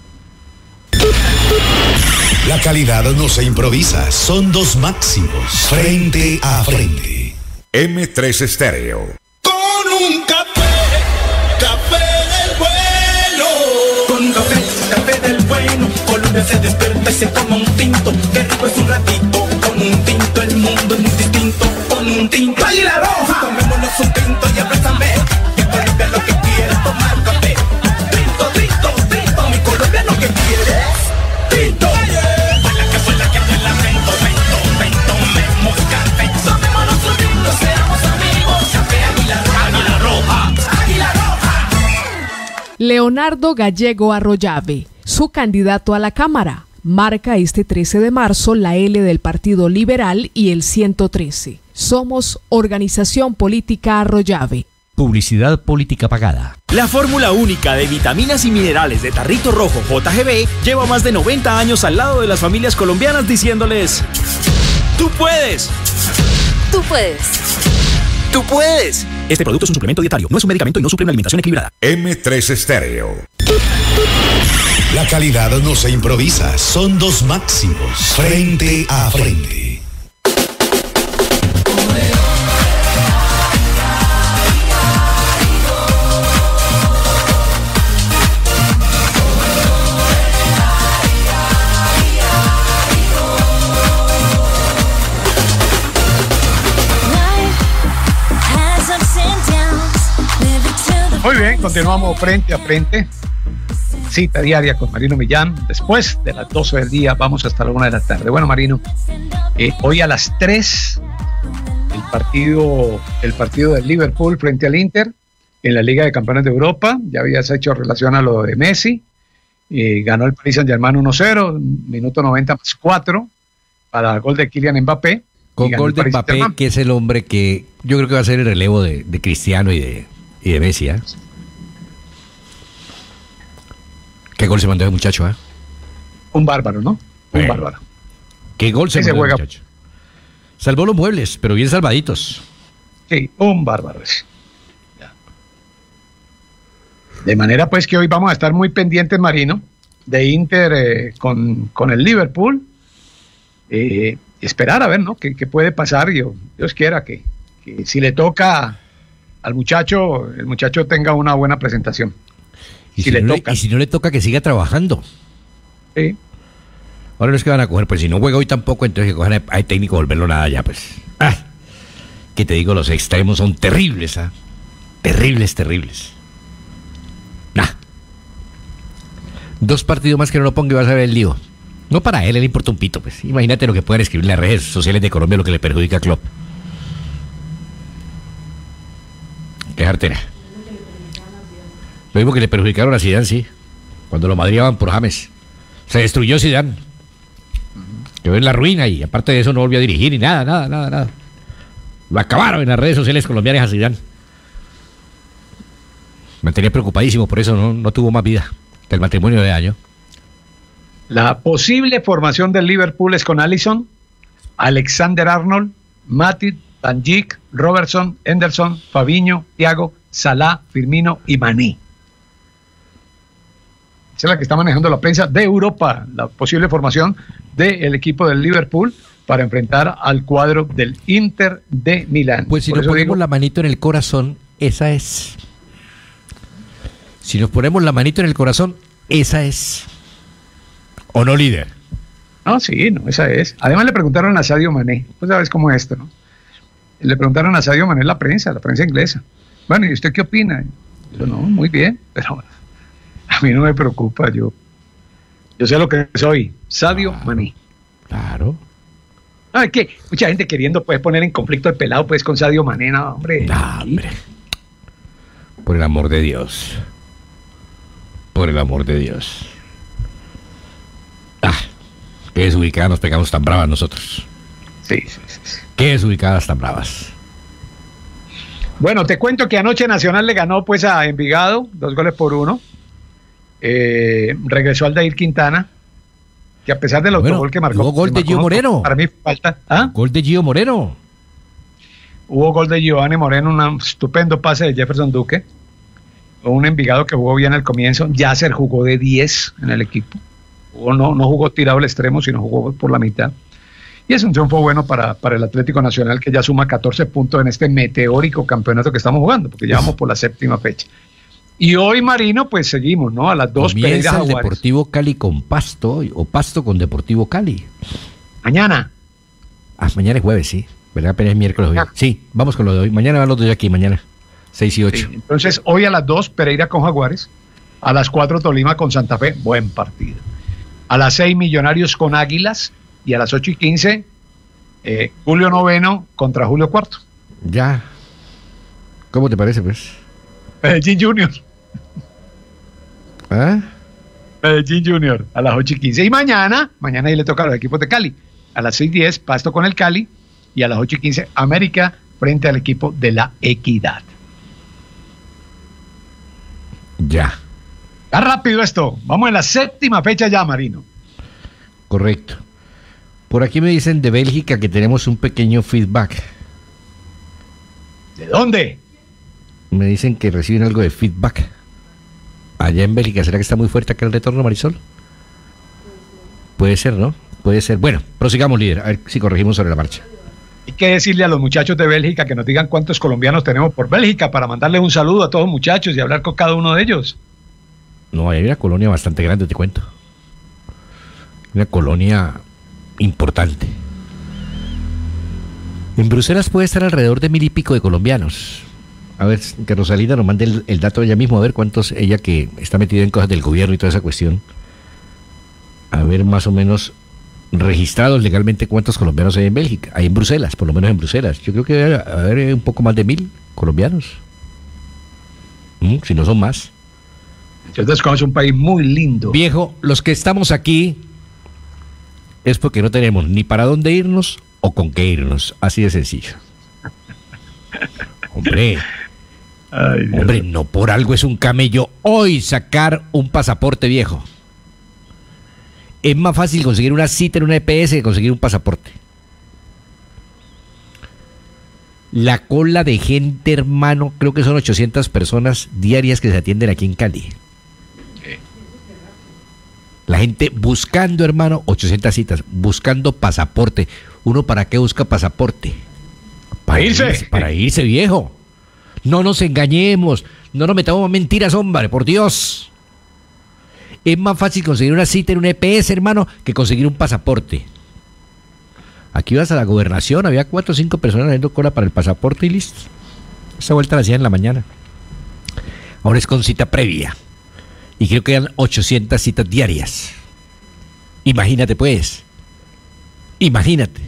La calidad no se improvisa, son dos máximos, frente a frente. M3 Estéreo. Con un café del bueno. Con un café del bueno. Colombia se despierta y se toma un tinto. Qué rico es un ratito. Con un tinto el mundo es muy distinto. Con un tinto. ¡Águila Roja! Tomémonos un tinto y abrázame. Que Colombia es lo que quiere tomar café. Tinto, mi Colombia es lo que quiere. Tinto. Leonardo Gallego Arroyave, su candidato a la Cámara, marca este 13 de marzo la L del Partido Liberal y el 113. Somos Organización Política Arroyave. Publicidad política pagada. La fórmula única de vitaminas y minerales de Tarrito Rojo JGB lleva más de 90 años al lado de las familias colombianas diciéndoles: ¡tú puedes! ¡Tú puedes! ¡Tú puedes! Este producto es un suplemento dietario, no es un medicamento y no suple una alimentación equilibrada. M3 Estéreo. La calidad no se improvisa, son dos máximos, frente a frente. Muy bien, continuamos frente a frente. Cita diaria con Marino Millán. Después de las 12 del día, vamos hasta la 1 de la tarde. Bueno, Marino, hoy a las 3, el partido del Liverpool frente al Inter en la Liga de Campeones de Europa. Ya habías hecho relación a lo de Messi. Ganó el Paris Saint-Germain 1-0, minuto 90 más 4, para gol de Kylian Mbappé. Con gol de Mbappé, que es el hombre que yo creo que va a ser el relevo de Cristiano y de Messi. ¿Qué gol se mandó el muchacho? Un bárbaro, ¿no? Un bárbaro. ¿Qué gol se mandó el muchacho? Salvó los muebles, pero bien salvaditos. Sí, un bárbaro ese. De manera pues que hoy vamos a estar muy pendientes, Marino, de Inter con el Liverpool. Esperar a ver, ¿no? ¿Qué puede pasar? Dios quiera que si le toca al muchacho, el muchacho tenga una buena presentación. Y si no le toca, que siga trabajando. Sí. Ahora no es que van a coger, pues si no juega hoy tampoco, entonces que cojan al técnico volverlo nada ya, pues. Que te digo, los extremos son terribles, Terribles. 2 partidos más que no lo ponga y vas a ver el lío. No para él le importa un pito, pues. Imagínate lo que pueden escribir en las redes sociales de Colombia, lo que le perjudica a Klopp. Qué jartera. Lo mismo que le perjudicaron a Zidane, sí. Cuando lo madriaban por James. Se destruyó Zidane. Quedó en la ruina y aparte de eso no volvió a dirigir y nada. Lo acabaron en las redes sociales colombianas a Zidane. Me tenía preocupadísimo, por eso no tuvo más vida del matrimonio de año. La posible formación del Liverpool es con Alisson, Alexander-Arnold, Matip, Van Dijk, Robertson, Henderson, Fabinho, Thiago, Salah, Firmino y Mané. Esa es la que está manejando la prensa de Europa, la posible formación del equipo del Liverpool para enfrentar al cuadro del Inter de Milán. Pues si nos ponemos la manito en el corazón, esa es. Si nos ponemos la manito en el corazón, esa es. ¿O no, líder? No, sí, no, esa es. Además le preguntaron a Sadio Mané, pues sabes cómo es esto, ¿no? Le preguntaron a Sadio Mané la prensa inglesa. Bueno, ¿y usted qué opina? Yo, no, muy bien, pero a mí no me preocupa, yo sé lo que soy, Sadio Mané. Claro. No, es que mucha gente queriendo pues poner en conflicto el pelado pues con Sadio Mané, no, hombre. No, hombre. Por el amor de Dios. Por el amor de Dios. Qué desubicadas nos pegamos tan bravas nosotros. Sí. Qué desubicadas tan bravas. Bueno, te cuento que anoche Nacional le ganó pues a Envigado, 2-1. Regresó Aldair Quintana, que a pesar del autogol que marcó. Hubo gol de Gio Moreno. Para mí falta. Gol de Gio Moreno. Hubo gol de Giovanni Moreno, un estupendo pase de Jefferson Duque. Un Envigado que jugó bien al comienzo. Yasser jugó de 10 en el equipo. No jugó tirado al extremo, sino jugó por la mitad. Y es un triunfo bueno para el Atlético Nacional, que ya suma 14 puntos en este meteórico campeonato que estamos jugando, porque ya vamos por la 7ª fecha. Y hoy, Marino, pues seguimos, ¿no? A las 2 Comienza el Deportivo Cali con Pasto, o Pasto con Deportivo Cali. Mañana. Mañana es jueves, sí. ¿Verdad? Apenas es miércoles hoy. Sí, vamos con lo de hoy. Mañana van los dos aquí, mañana. 6 y 8. Sí, entonces, hoy a las 2, Pereira con Jaguares. A las 4, Tolima con Santa Fe. Buen partido. A las 6, Millonarios con Águilas. Y a las 8:15, Julio Noveno contra Julio Cuarto. Ya. ¿Cómo te parece, pues? Medellín Junior. ¿Ah? Medellín Junior a las 8:15. Y mañana ahí le toca a los equipos de Cali. A las 6:10, Pasto con el Cali. Y a las 8:15, América frente al equipo de La Equidad. Ya. Está rápido esto. Vamos en la 7ª fecha ya, Marino. Correcto. Por aquí me dicen de Bélgica que tenemos un pequeño feedback. ¿De dónde? Me dicen que reciben algo de feedback. Allá en Bélgica, ¿será que está muy fuerte acá el retorno, Marisol? Puede ser, ¿no? Puede ser. Bueno, prosigamos, líder, a ver si corregimos sobre la marcha. Hay que decirle a los muchachos de Bélgica que nos digan cuántos colombianos tenemos por Bélgica para mandarles un saludo a todos los muchachos y hablar con cada uno de ellos. No, hay una colonia bastante grande, te cuento. Una colonia importante. En Bruselas puede estar alrededor de 1000 y pico de colombianos. A ver, que Rosalinda nos mande el dato ella misma, a ver cuántos, ella que está metida en cosas del gobierno y toda esa cuestión. A ver más o menos registrados legalmente cuántos colombianos hay en Bélgica. Hay en Bruselas, por lo menos en Bruselas. Yo creo que debe haber un poco más de 1000 colombianos. Si no son más. Yo desconozco un país muy lindo. Viejo, los que estamos aquí es porque no tenemos ni para dónde irnos o con qué irnos. Así de sencillo. Hombre, hombre, no por algo es un camello hoy sacar un pasaporte, viejo. Es más fácil conseguir una cita en una EPS que conseguir un pasaporte. La cola de gente, hermano, creo que son 800 personas diarias que se atienden aquí en Cali. La gente buscando, hermano, 800 citas, buscando pasaporte. ¿Uno para qué busca pasaporte? Para irse, viejo. No nos engañemos, no nos metamos en mentiras, hombre, por Dios. Es más fácil conseguir una cita en un EPS, hermano, que conseguir un pasaporte. Aquí vas a la gobernación, había 4 o 5 personas haciendo cola para el pasaporte y listo. Esa vuelta la hacían en la mañana. Ahora es con cita previa. Y creo que eran 800 citas diarias. Imagínate, pues. Imagínate.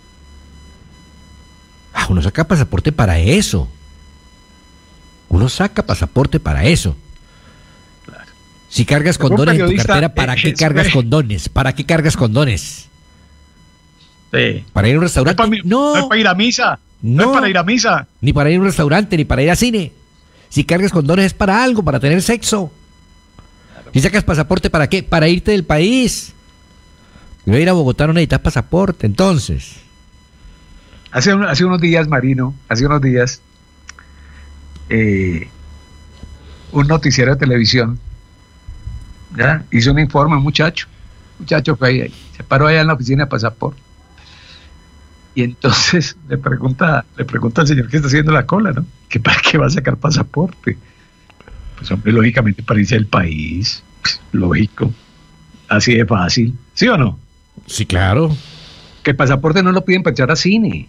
Uno saca pasaporte para eso. Uno saca pasaporte para eso. Claro. Si cargas condones en tu cartera, ¿para qué cargas condones? ¿Para qué cargas condones? Sí. ¿Para ir a un restaurante? No es para ir a misa. No es para ir a misa. Ni para ir a un restaurante, ni para ir a cine. Si cargas condones es para algo, para tener sexo. Claro. Si sacas pasaporte, ¿para qué? Para irte del país. Yo voy a ir a Bogotá, no necesitas pasaporte, entonces. Hace unos días, Marino, un noticiero de televisión, ¿ya? Hizo un informe, un muchacho fue ahí, se paró allá en la oficina de pasaporte. Y entonces le pregunta al señor que está haciendo la cola, ¿no? ¿Que para qué va a sacar pasaporte? Pues hombre, lógicamente para irse del país, pues, lógico, así de fácil, ¿sí o no? Sí, claro. Que el pasaporte no lo piden para echar a cine.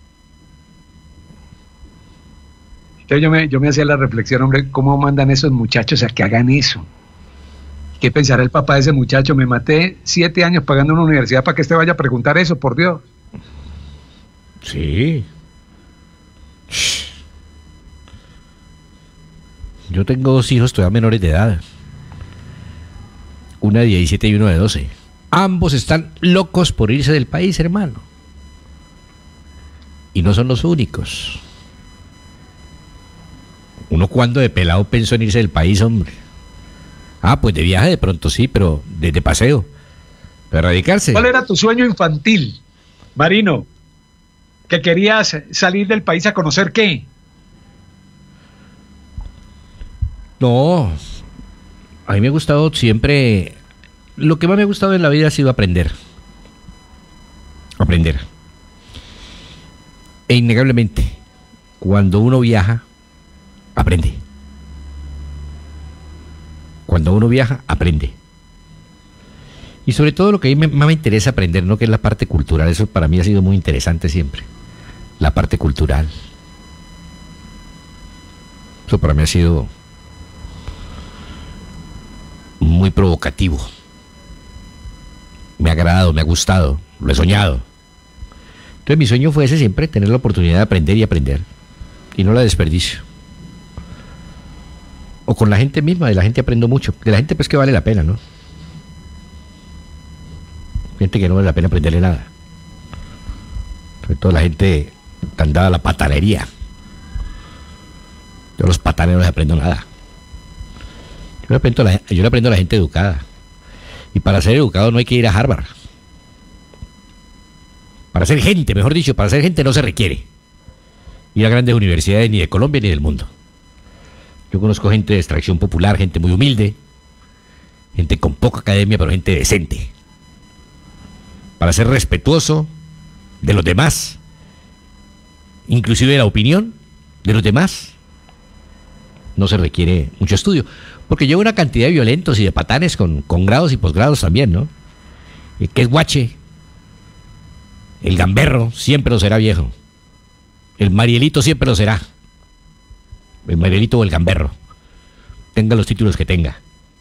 Entonces yo me hacía la reflexión, hombre, ¿cómo mandan esos muchachos a que hagan eso? ¿Qué pensará el papá de ese muchacho? Me maté 7 años pagando una universidad para que este vaya a preguntar eso, por Dios. Sí. Yo tengo 2 hijos todavía menores de edad. Una de 17 y uno de 12. Ambos están locos por irse del país, hermano. Y no son los únicos. Uno cuando de pelado pensó en irse del país, hombre. Pues de viaje de pronto sí, pero de paseo. Pero radicarse. ¿Cuál era tu sueño infantil, Marino? ¿Que querías salir del país a conocer qué? No, a mí me ha gustado siempre. Lo que más me ha gustado en la vida ha sido aprender. Aprender. E innegablemente, cuando uno viaja, aprende. Cuando uno viaja, aprende. Y sobre todo lo que a mí más me interesa aprender, ¿no? Que es la parte cultural. Eso para mí ha sido muy interesante siempre. La parte cultural. Eso para mí ha sido muy provocativo. Me ha agradado, me ha gustado, lo he soñado. Entonces mi sueño fue ese siempre, tener la oportunidad de aprender y aprender. Y no la desperdicio. O con la gente misma, de la gente aprendo mucho. De la gente pues que vale la pena, ¿no? Gente que no vale la pena aprenderle nada. Sobre todo la gente tan dada a la patanería. Yo a los pataneros no les aprendo nada. Yo le aprendo a la gente educada. Y para ser educado no hay que ir a Harvard. Para ser gente, mejor dicho, para ser gente no se requiere ir a grandes universidades ni de Colombia ni del mundo. Yo conozco gente de extracción popular, gente muy humilde, gente con poca academia, pero gente decente. Para ser respetuoso de los demás, inclusive de la opinión de los demás, no se requiere mucho estudio. Porque lleva una cantidad de violentos y de patanes con grados y posgrados también, ¿no? El que es guache, el gamberro, siempre lo será, viejo. El marielito siempre lo será. El marielito o el gamberro. Tenga los títulos que tenga.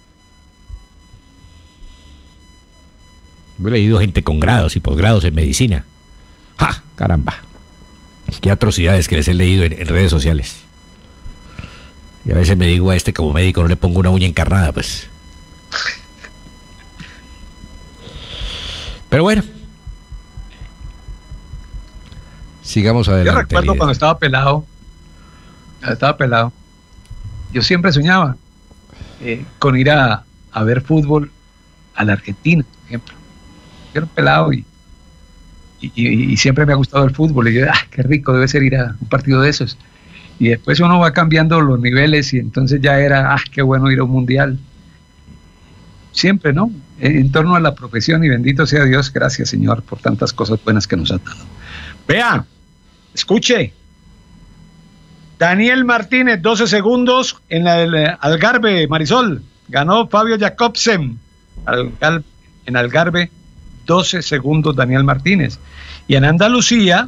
Yo he leído gente con grados y posgrados en medicina. ¡Ja! Caramba. Qué atrocidades que les he leído en redes sociales. Y a veces me digo a como médico, no le pongo una uña encarnada, pues. Pero bueno. Sigamos adelante. Yo recuerdo líder. cuando estaba pelado. Yo siempre soñaba con ir a ver fútbol a la Argentina, por ejemplo. Yo era pelado y siempre me ha gustado el fútbol. Y yo, qué rico debe ser ir a un partido de esos. Y después uno va cambiando los niveles y entonces ya era, qué bueno ir a un mundial. Siempre, ¿no? En torno a la profesión, y bendito sea Dios, gracias Señor por tantas cosas buenas que nos ha dado. Vea, escuche. Daniel Martínez, 12 segundos en el Algarve, Marisol. Ganó Fabio Jacobsen. En Algarve, 12 segundos Daniel Martínez. Y en Andalucía,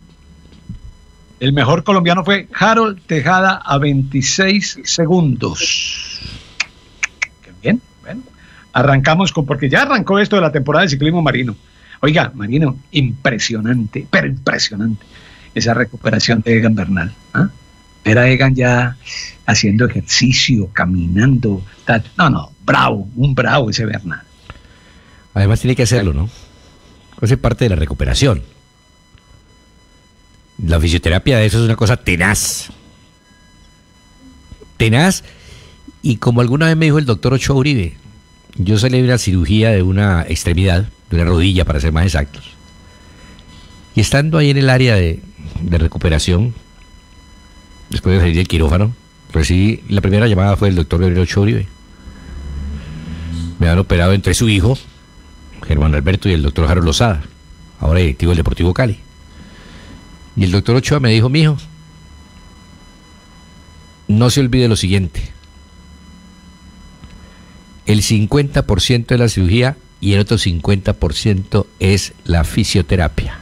el mejor colombiano fue Harold Tejada a 26 segundos. Qué bien, bueno. Arrancamos porque ya arrancó esto de la temporada de ciclismo marino. Oiga, Marino, impresionante, pero impresionante esa recuperación de Egan Bernal. Ver a Egan ya haciendo ejercicio, caminando, tal. No, bravo, un bravo ese Bernal. Además tiene que hacerlo, ¿no? Esa es parte de la recuperación. La fisioterapia de eso es una cosa tenaz. Tenaz, y como alguna vez me dijo el doctor Ochoa Uribe, yo salí de una cirugía de una extremidad, de una rodilla para ser más exactos. Y estando ahí en el área de recuperación, después de salir del quirófano, recibí, la primera llamada fue del doctor Gabriel Ochoa Uribe. Me han operado entre su hijo, Germán Alberto, y el doctor Harold Lozada, ahora directivo del Deportivo Cali. Y el doctor Ochoa me dijo, mijo, no se olvide lo siguiente: el 50% de la cirugía y el otro 50% es la fisioterapia.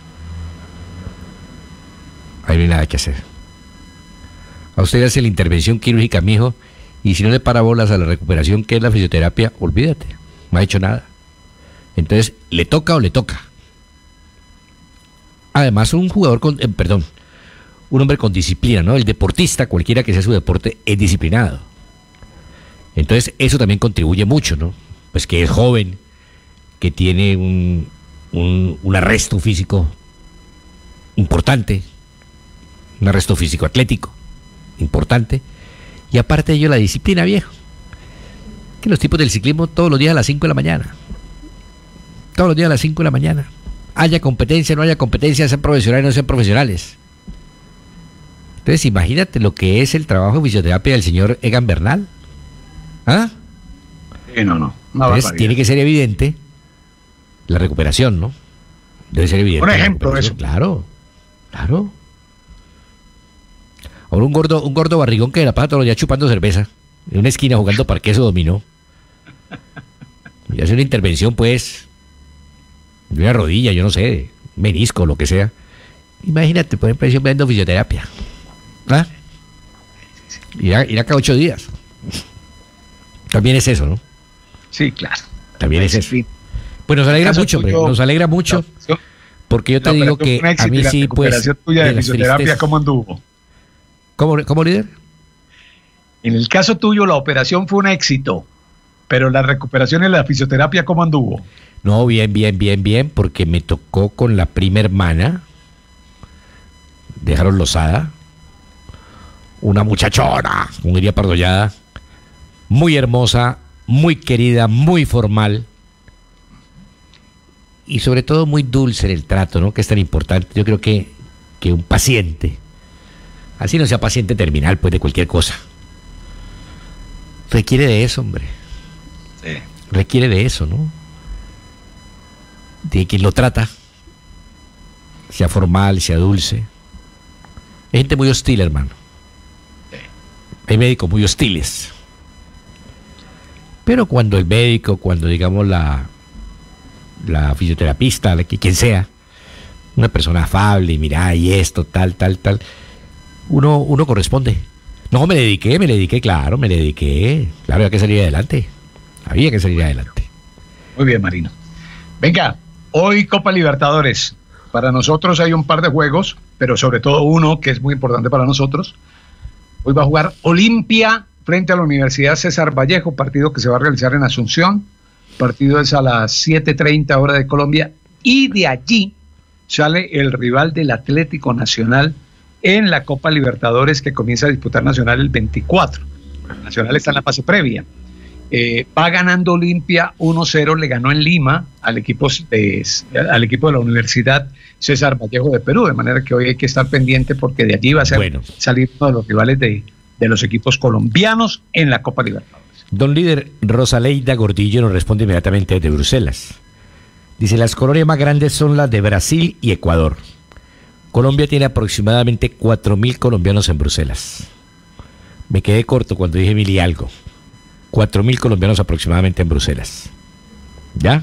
Ahí no hay nada que hacer. A usted le hace la intervención quirúrgica, mijo, y si no le para bolas a la recuperación, que es la fisioterapia, olvídate, no ha hecho nada. Entonces, ¿le toca o le toca? Además, un jugador un hombre con disciplina, ¿no? El deportista, cualquiera que sea su deporte, es disciplinado. Entonces, eso también contribuye mucho, ¿no? Pues que es joven, que tiene un arresto físico importante, un arresto físico atlético importante, y aparte de ello la disciplina, viejo. Que los tipos del ciclismo todos los días a las 5 de la mañana. Todos los días a las 5 de la mañana. Haya competencia, no haya competencia, sean profesionales, no sean profesionales. Entonces, imagínate lo que es el trabajo de fisioterapia del señor Egan Bernal. ¿Ah? No. Entonces, tiene que ser evidente la recuperación, ¿no? Debe ser evidente. Un ejemplo de eso. Claro. Ahora un gordo barrigón que la pasa todos los días chupando cerveza en una esquina jugando parqués o dominó. Y hace una intervención, pues, de una rodilla, yo no sé, menisco, lo que sea. Imagínate, por ejemplo, yo viendo fisioterapia. ¿Ah? Ir cada 8 días. También es eso, ¿no? Sí, claro. También es eso. Pues nos alegra mucho, hombre. Nos alegra mucho. Porque yo te digo que a mí sí, pues. La recuperación tuya de fisioterapia, ¿cómo anduvo? ¿Cómo, líder? En el caso tuyo, la operación fue un éxito. Pero la recuperación en la fisioterapia, ¿cómo anduvo? No, bien, porque me tocó con la prima hermana de Harold Lozada, una muchachona, como diría Pardollada, muy hermosa, muy querida, muy formal y sobre todo muy dulce en el trato, ¿no? Que es tan importante. Yo creo que un paciente, así no sea paciente terminal, pues de cualquier cosa, requiere de eso, hombre. Sí. Requiere de eso, ¿no? De quien lo trata sea formal, sea dulce. Hay gente muy hostil, hermano. Hay médicos muy hostiles. Pero cuando el médico, cuando digamos la fisioterapista, quien sea, una persona afable, y mira, y esto, tal, uno corresponde. No, me dediqué, claro, había que salir adelante. Muy bien, Marino. Venga, hoy Copa Libertadores. Para nosotros hay un par de juegos, pero sobre todo uno que es muy importante para nosotros. Hoy va a jugar Olimpia frente a la Universidad César Vallejo, partido que se va a realizar en Asunción. Partido es a las 7:30 hora de Colombia. Y de allí sale el rival del Atlético Nacional en la Copa Libertadores, que comienza a disputar Nacional el 24. Nacional está en la fase previa. Va ganando Olimpia 1-0, le ganó en Lima al equipo de la Universidad César Vallejo de Perú, de manera que hoy hay que estar pendiente porque de allí va a salir uno de los rivales de los equipos colombianos en la Copa Libertadores. Don líder, Rosaleida Gordillo nos responde inmediatamente desde Bruselas. Dice, las colonias más grandes son las de Brasil y Ecuador. Colombia tiene aproximadamente 4.000 colombianos en Bruselas. Me quedé corto cuando dije 1.000 y algo. 4.000 colombianos aproximadamente en Bruselas. ¿Ya?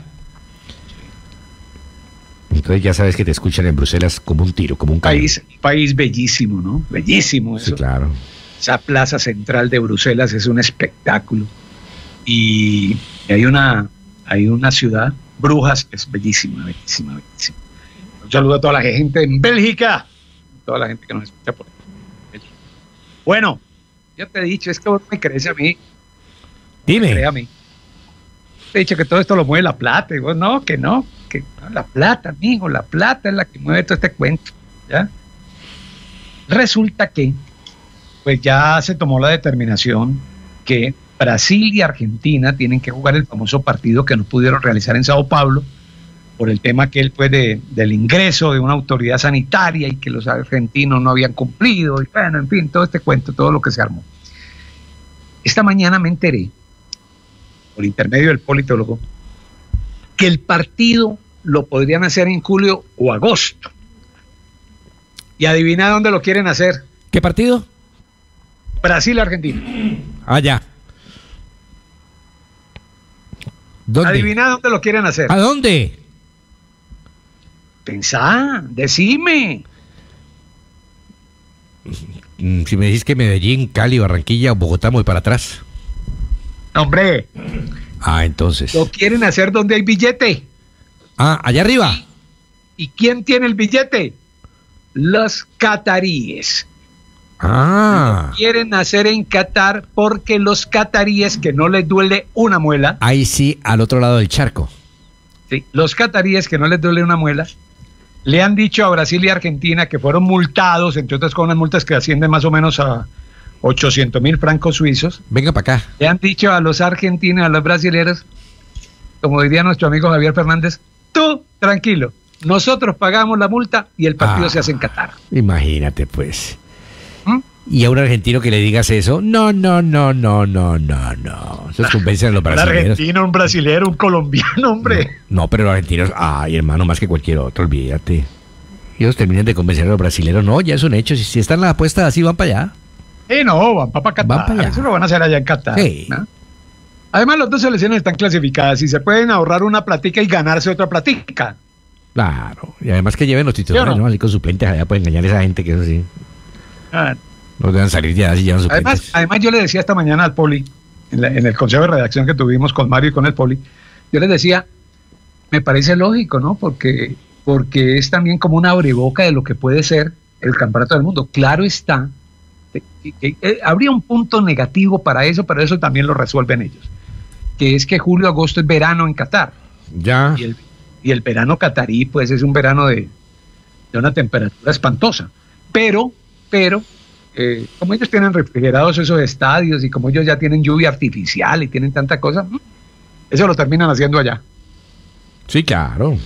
Entonces ya sabes que te escuchan en Bruselas como un tiro, como un cañón. País bellísimo, ¿no? Bellísimo eso. Sí, claro. Esa plaza central de Bruselas es un espectáculo. Y hay una ciudad, Brujas, que es bellísima, bellísima, bellísima. Un saludo a toda la gente en Bélgica, toda la gente que nos escucha por ahí. Bueno, ya te he dicho, es que vos me crees a mí. Dime. Te a mí. Te he dicho que todo esto lo mueve la plata, y vos no, que la plata, amigo, la plata es la que mueve todo este cuento, ¿ya? Resulta que, pues ya se tomó la determinación que Brasil y Argentina tienen que jugar el famoso partido que no pudieron realizar en Sao Paulo por el tema que él fue del ingreso de una autoridad sanitaria y que los argentinos no habían cumplido, y bueno, en fin, todo este cuento, todo lo que se armó. Esta mañana me enteré, por intermedio del politólogo, que el partido lo podrían hacer en julio o agosto. Y adivina dónde lo quieren hacer. ¿Qué partido? Brasil-Argentina. Ah, ya. ¿Dónde? Adivina dónde lo quieren hacer. ¿A dónde? Pensá, decime. Si me dices que Medellín, Cali, Barranquilla o Bogotá, voy para atrás. Hombre. Ah, entonces. Lo quieren hacer donde hay billete. Ah, allá arriba. ¿Y quién tiene el billete? Los cataríes. Ah. Lo quieren hacer en Qatar porque los cataríes, que no les duele una muela. Ahí sí, al otro lado del charco. Sí, los cataríes, que no les duele una muela, le han dicho a Brasil y Argentina que fueron multados, entre otras con unas multas que ascienden más o menos a 800.000 francos suizos. Venga para acá. Le han dicho a los argentinos, a los brasileños, como diría nuestro amigo Javier Fernández, tú tranquilo, nosotros pagamos la multa y el partido se hace en Qatar. Imagínate pues. Y a un argentino que le digas eso, no. Eso es convencer a los brasileños. Un argentino, un brasilero, un colombiano, hombre. No, pero los argentinos, ay, hermano, más que cualquier otro, olvídate. Ellos terminan de convencer a los brasileños, no, ya es un hecho. Si están las apuestas así, van para allá. No, van para Qatar. Van para allá. Eso lo van a hacer allá en Qatar. Sí. ¿No? Además, las dos selecciones están clasificadas y se pueden ahorrar una platica y ganarse otra platica. Claro. Y además que lleven los titulares, ¿no? Así con suplentes allá pueden engañar a esa gente que eso sí. No deben salir ya si llevan suplentes. Además, yo le decía esta mañana al Poli, en el consejo de redacción que tuvimos con Mario y con el Poli, yo les decía, me parece lógico, ¿no? Porque es también como una abreboca de lo que puede ser el campeonato del mundo. Claro está, habría un punto negativo para eso, pero eso también lo resuelven ellos, que es que julio, agosto es verano en Qatar. Ya. Y el verano catarí, pues es un verano de una temperatura espantosa. Pero como ellos tienen refrigerados esos estadios y como ellos ya tienen lluvia artificial y tienen tanta cosa, eso lo terminan haciendo allá. Sí, claro.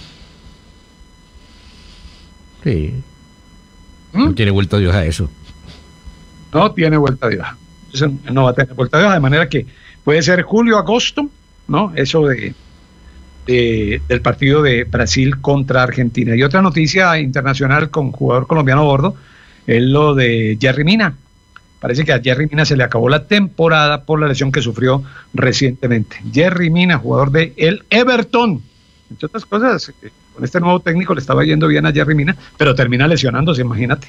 Sí. No tiene vuelta de hoja eso. No tiene vuelta de hoja. Eso no va a tener vuelta de hoja, de manera que puede ser julio, agosto, ¿no? Eso del partido de Brasil contra Argentina. Y otra noticia internacional con jugador colombiano a bordo es lo de Jerry Mina. Parece que a Jerry Mina se le acabó la temporada por la lesión que sufrió recientemente. Jerry Mina, jugador de el Everton. Entre otras cosas, con este nuevo técnico le estaba yendo bien a Jerry Mina, pero termina lesionándose, imagínate.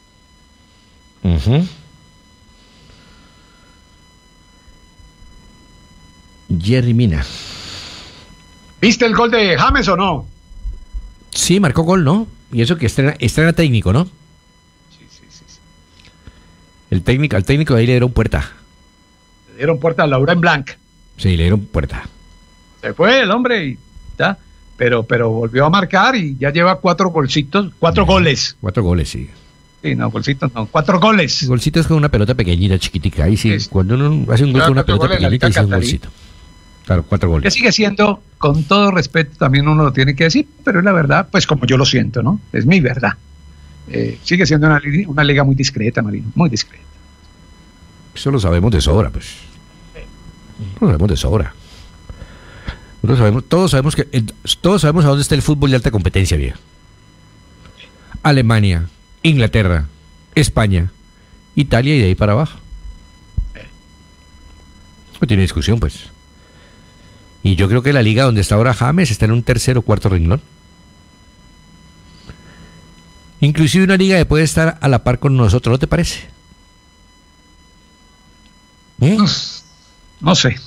Jerry Mina. ¿Viste el gol de James o no? Sí, marcó gol, ¿no? Y eso que estrena técnico, ¿no? Sí. Al técnico de ahí le dieron puerta. Le dieron puerta a Laurent Blanc. Sí, le dieron puerta. Se fue el hombre y ya. Pero volvió a marcar y ya lleva 4 golcitos, 4 goles. 4 goles, sí. Sí, no, golcitos no, 4 goles. Golcitos con una pelota pequeñita, chiquitica. Ahí sí, cuando uno hace un gol con una pelota pequeñita, dice un golcito. Claro, 4 goles. Que sigue siendo, con todo respeto, también uno lo tiene que decir, pero es la verdad, pues como yo lo siento, ¿no? Es mi verdad. Sigue siendo una liga muy discreta, Marino, muy discreta. Eso lo sabemos de sobra, pues. Lo sabemos de sobra. Todos sabemos a dónde está el fútbol de alta competencia, viejo. Alemania, Inglaterra, España, Italia y de ahí para abajo. No tiene discusión, pues. Y yo creo que la liga donde está ahora James está en un 3er o 4er renglón. Inclusive una liga que puede estar a la par con nosotros, ¿no te parece? No sé.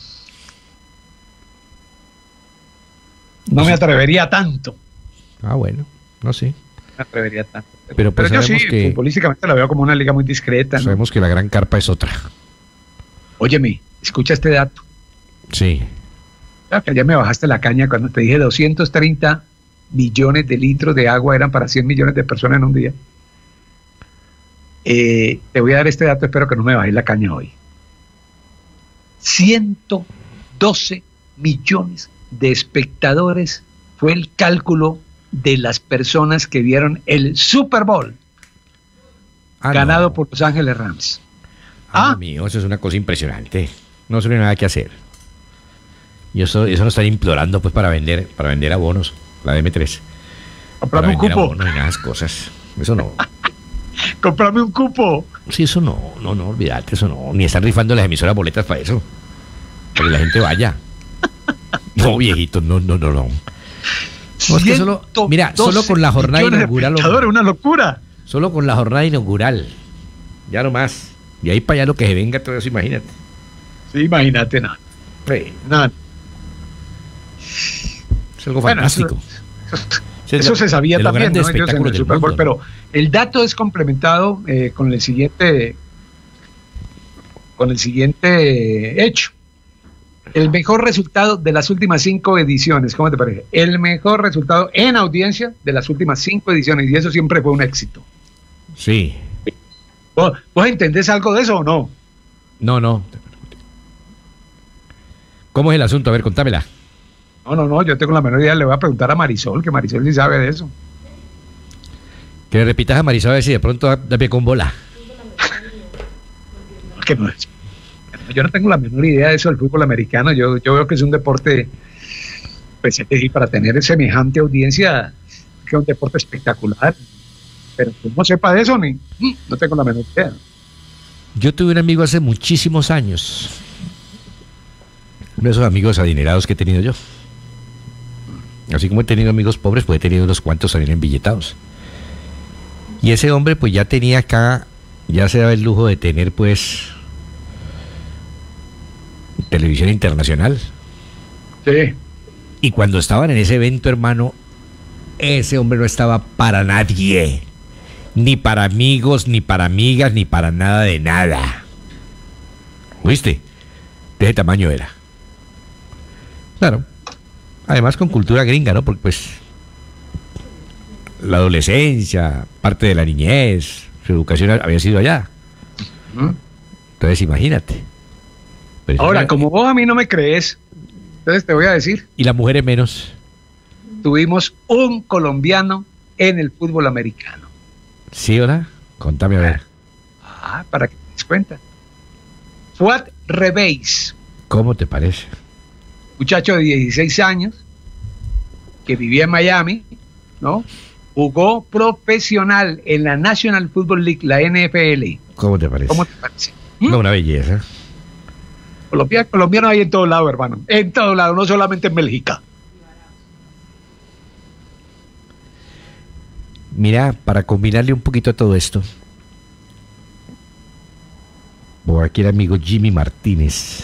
No me atrevería tanto. Ah, bueno, no sé. Me atrevería tanto. Pero yo sí, futbolísticamente la veo como una liga muy discreta, ¿no? Sabemos que la gran carpa es otra. Óyeme, escucha este dato. Sí. Ya me bajaste la caña cuando te dije 230 millones de litros de agua eran para 100 millones de personas en un día. Te voy a dar este dato, espero que no me bajes la caña hoy. 112 millones de espectadores fue el cálculo de las personas que vieron el Super Bowl ganado por Los Ángeles Rams. Mío, eso es una cosa impresionante. No tiene nada que hacer. Y eso nos están implorando pues para vender abonos, la DM3. Comprame un cupo. Abonos y nada, cosas. Eso no. Comprame un cupo. Sí, eso no, olvídate, eso no. Ni están rifando las emisoras boletas para eso. Para que la gente vaya. No, viejito, no. No, es que solo con la jornada inaugural. Una locura. Solo con la jornada inaugural. Ya no más. Y ahí para allá lo que se venga, todo eso, imagínate. Sí, imagínate, nada. Sí. Nada. Es algo fantástico. Eso se sabía también, ¿no? Ellos en el Super Bowl, pero el dato es complementado con el siguiente hecho. El mejor resultado de las últimas 5 ediciones, ¿cómo te parece? El mejor resultado en audiencia de las últimas 5 ediciones, y eso siempre fue un éxito. Sí. ¿Vos entendés algo de eso o no? No. ¿Cómo es el asunto? A ver, contámela. No, yo tengo la menor idea, le voy a preguntar a Marisol, que Marisol sí sabe de eso. Que le repitas a Marisol a ver si de pronto da pie con bola. Yo no tengo la menor idea de eso del fútbol americano. Yo veo que es un deporte, pues para tener semejante audiencia, que es un deporte espectacular. Pero que no sepa de eso, no tengo la menor idea. Yo tuve un amigo hace muchísimos años, uno de esos amigos adinerados que he tenido yo. Así como he tenido amigos pobres, pues he tenido unos cuantos también embilletados. Y ese hombre pues ya tenía acá, ya se daba el lujo de tener pues televisión internacional. Sí. Y cuando estaban en ese evento, hermano, ese hombre no estaba para nadie. Ni para amigos, ni para amigas, ni para nada de nada. ¿Oíste? De ese tamaño era. Claro. Además con cultura gringa, ¿no? Porque pues la adolescencia, parte de la niñez, su educación había sido allá. Entonces imagínate. Pero ahora, como vos a mí no me crees, entonces te voy a decir. Y las mujeres menos. Tuvimos un colombiano en el fútbol americano. ¿Sí, verdad? Contame a ver. Para que te des cuenta. Fuad Rebeis. ¿Cómo te parece? Muchacho de 16 años que vivía en Miami, ¿no? Jugó profesional en la National Football League, la NFL. ¿Cómo te parece? No, una belleza. Colombiano hay en todo lado, hermano. En todo lado, no solamente en Bélgica. Mira, para combinarle un poquito a todo esto, voy aquí el amigo Jimmy Martínez,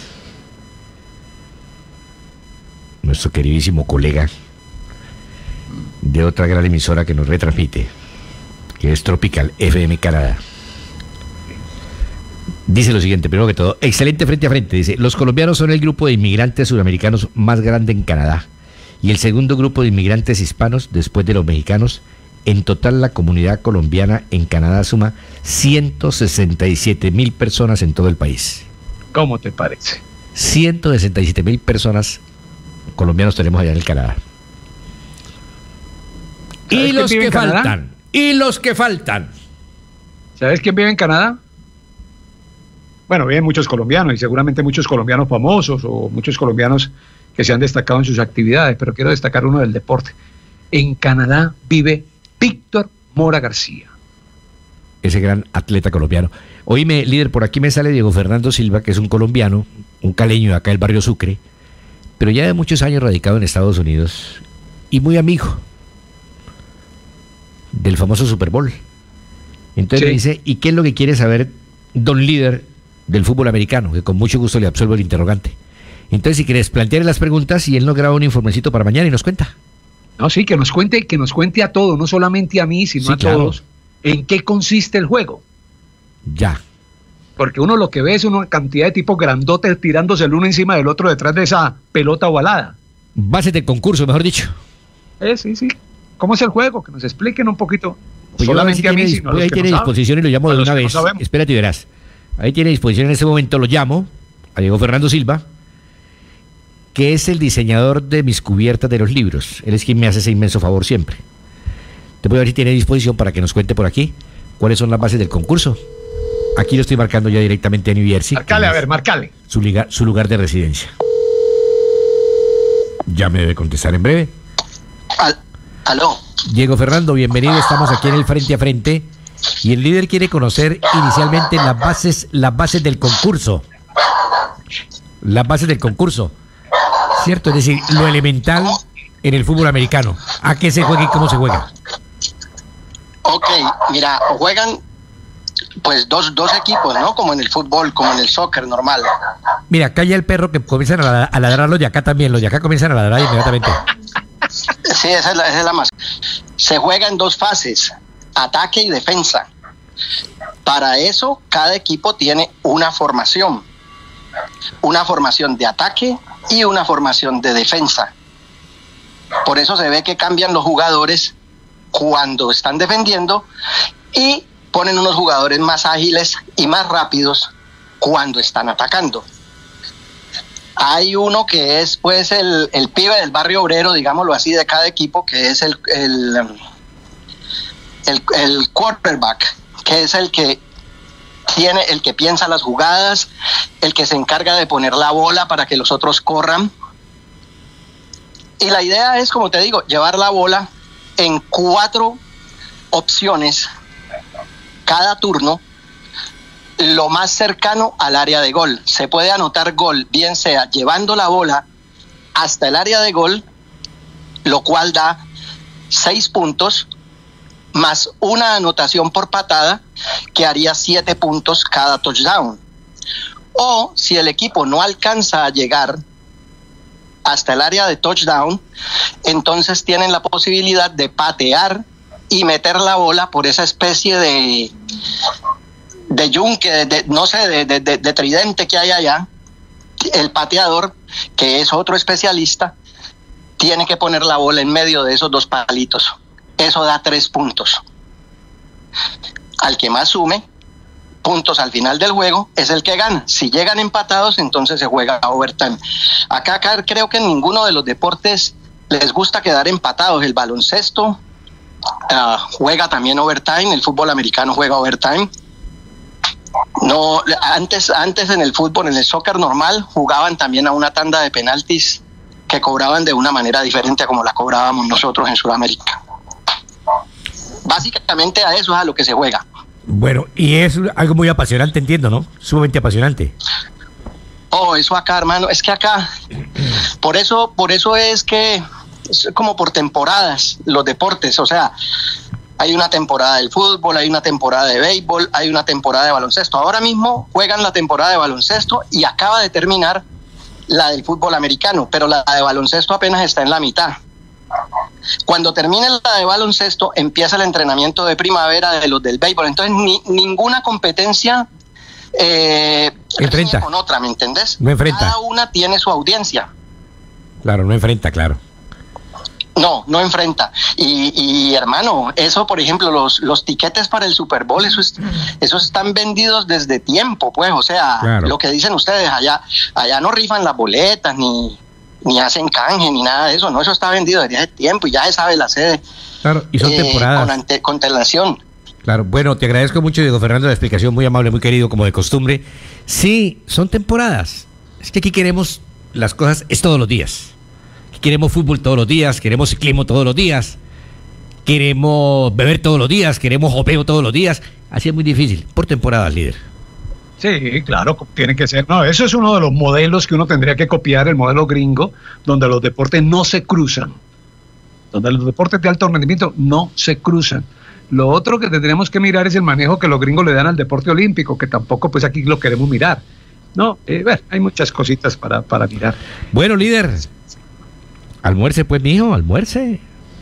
nuestro queridísimo colega de otra gran emisora que nos retransmite, que es Tropical FM Canadá. Dice lo siguiente, primero que todo, excelente frente a frente. Dice, los colombianos son el grupo de inmigrantes sudamericanos más grande en Canadá y el segundo grupo de inmigrantes hispanos después de los mexicanos. En total, la comunidad colombiana en Canadá suma 167,000 personas en todo el país. ¿Cómo te parece? 167,000 personas colombianos tenemos allá en el Canadá. Y los que faltan. Y los que faltan. ¿Sabes quién vive en Canadá? Bueno, viven muchos colombianos y seguramente muchos colombianos famosos o muchos colombianos que se han destacado en sus actividades, pero quiero destacar uno del deporte. En Canadá vive Víctor Mora García. Ese gran atleta colombiano. Oíme, líder, por aquí me sale Diego Fernando Silva, que es un colombiano, un caleño de acá del barrio Sucre, pero ya de muchos años radicado en Estados Unidos y muy amigo del famoso Super Bowl. Entonces me dice, ¿y qué es lo que quiere saber don líder del fútbol americano? Que con mucho gusto le absuelvo el interrogante. Entonces, si quieres plantearle las preguntas y él nos graba un informecito para mañana y nos cuenta. No, sí, que nos cuente a todos, no solamente a mí, sino a todos, en qué consiste el juego. Ya. Porque uno lo que ve es una cantidad de tipos grandotes tirándose el uno encima del otro detrás de esa pelota ovalada. Bases del concurso, mejor dicho. Sí. ¿Cómo es el juego? Que nos expliquen un poquito. Pues solamente a mí, sino a los que tiene disposición y lo llamo de una vez. Espérate y verás. Ahí tiene disposición en ese momento, lo llamo a Diego Fernando Silva, que es el diseñador de mis cubiertas de los libros. Él es quien me hace ese inmenso favor siempre. Te voy a ver si tiene disposición para que nos cuente por aquí cuáles son las bases del concurso. Aquí lo estoy marcando ya directamente a New Jersey. Marcale. Su lugar de residencia. Ya me debe contestar en breve. Aló. Diego Fernando, bienvenido. Estamos aquí en el Frente a Frente y el líder quiere conocer inicialmente las bases del concurso. Las bases del concurso. ¿Cierto? Es decir, lo elemental en el fútbol americano. ¿A qué se juega y cómo se juega? Ok, mira, juegan pues dos equipos, ¿no? Como en el fútbol, como en el soccer normal. Mira, calla el perro que comienzan a ladrar los de acá también. Los de acá comienzan a ladrar inmediatamente. Sí, esa es la más. Se juega en dos fases, ataque y defensa. Para eso, cada equipo tiene una formación de ataque y una formación de defensa. Por eso se ve que cambian los jugadores cuando están defendiendo y ponen unos jugadores más ágiles y más rápidos cuando están atacando. Hay uno que es pues el pibe del barrio obrero, digámoslo así, de cada equipo, que es el quarterback, que es el que piensa las jugadas, el que se encarga de poner la bola para que los otros corran. Y la idea es, como te digo, llevar la bola en 4 opciones cada turno, lo más cercano al área de gol. Se puede anotar gol, bien sea llevando la bola hasta el área de gol, lo cual da 6 puntos, más una anotación por patada, que haría 7 puntos cada touchdown. O si el equipo no alcanza a llegar hasta el área de touchdown, entonces tienen la posibilidad de patear y meter la bola por esa especie de yunque, de tridente que hay allá. El pateador, que es otro especialista, tiene que poner la bola en medio de esos 2 palitos. Eso da 3 puntos. Al que más sume puntos al final del juego es el que gana. Si llegan empatados, entonces se juega overtime. Acá creo que en ninguno de los deportes les gusta quedar empatados. El baloncesto juega también overtime, el fútbol americano juega overtime. No, antes en el fútbol, en el soccer normal, jugaban también a una tanda de penaltis que cobraban de una manera diferente a como la cobrábamos nosotros en Sudamérica. Básicamente a eso es a lo que se juega. Bueno, y es algo muy apasionante, entiendo, ¿no? Sumamente apasionante. Oh, eso acá, hermano, es que acá, por eso es que es como por temporadas los deportes, o sea, hay una temporada del fútbol, hay una temporada de béisbol, hay una temporada de baloncesto. Ahora mismo juegan la temporada de baloncesto y acaba de terminar la del fútbol americano, pero la de baloncesto apenas está en la mitad. Cuando termine la de baloncesto, empieza el entrenamiento de primavera de los del béisbol. Entonces, ninguna competencia enfrenta con otra, ¿me entendés? No enfrenta. Cada una tiene su audiencia. Claro, no enfrenta, claro. No enfrenta. Y hermano, eso, por ejemplo, los tiquetes para el Super Bowl, esos están vendidos desde tiempo, pues, o sea, claro. Lo que dicen ustedes, allá no rifan las boletas, ni hacen canje, ni nada de eso, no, eso está vendido desde hace tiempo y ya se sabe la sede. Claro, y son temporadas. Con antelación. Claro, bueno, te agradezco mucho, Diego Fernando, la explicación, muy amable, muy querido, como de costumbre. Sí, son temporadas. Es que aquí queremos las cosas, es todos los días. Queremos fútbol todos los días, queremos ciclismo todos los días, queremos beber todos los días, queremos jopeo todos los días. Así es muy difícil, por temporadas, líder. Sí, claro, tiene que ser. No, eso es uno de los modelos que uno tendría que copiar, el modelo gringo, donde los deportes no se cruzan. Donde los deportes de alto rendimiento no se cruzan. Lo otro que tendríamos que mirar es el manejo que los gringos le dan al deporte olímpico, que tampoco pues aquí lo queremos mirar. No, hay muchas cositas para mirar. Bueno, líder, almuerce pues, mijo, almuerce.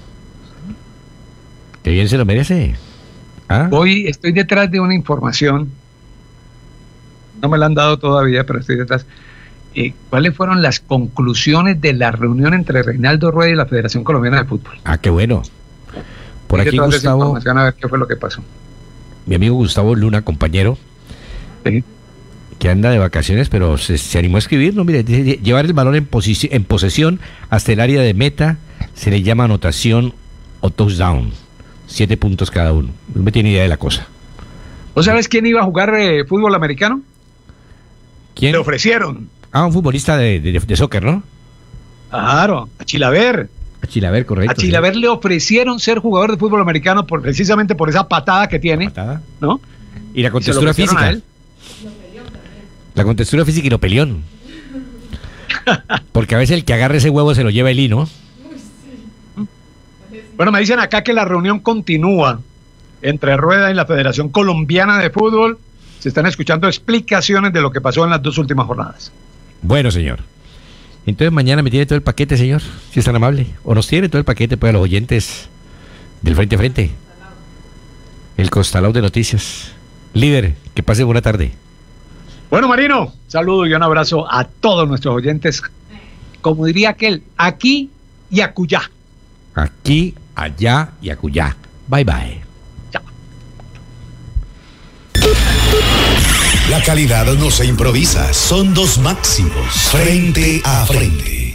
Que bien se lo merece. ¿Ah? Estoy detrás de una información, no me la han dado todavía, pero estoy detrás. ¿Cuáles fueron las conclusiones de la reunión entre Reinaldo Rueda y la Federación Colombiana de Fútbol? Ah, qué bueno. Por aquí Gustavo, a ver qué fue lo que pasó. Mi amigo Gustavo Luna, compañero, sí, que anda de vacaciones, pero se animó a escribir, no, mire, dice, llevar el balón en posesión hasta el área de meta se le llama anotación o touchdown, 7 puntos cada uno. No me tiene idea de la cosa. ¿No sabes quién iba a jugar fútbol americano? ¿Quién? Le ofrecieron. Ah, un futbolista de soccer, ¿no? Claro, a Chilaver. A Chilaver, correcto. A Chilaver le ofrecieron ser jugador de fútbol americano precisamente por esa patada que tiene. ¿Patada? ¿No? Y la contextura física. La contextura física y lo peleón. Porque a veces el que agarre ese huevo se lo lleva el hino. Bueno, me dicen acá que la reunión continúa entre Rueda y la Federación Colombiana de Fútbol. Se están escuchando explicaciones de lo que pasó en las 2 últimas jornadas. Bueno, señor. Entonces mañana me tiene todo el paquete, señor, si es tan amable. O nos tiene todo el paquete para los oyentes del Frente a Frente. El costalao de noticias. Líder, que pase buena tarde. Bueno, Marino, saludo y un abrazo a todos nuestros oyentes. Como diría aquel, aquí y acullá. Aquí, allá y acullá. Bye, bye. Chao. La calidad no se improvisa, son 2 máximos, frente a frente.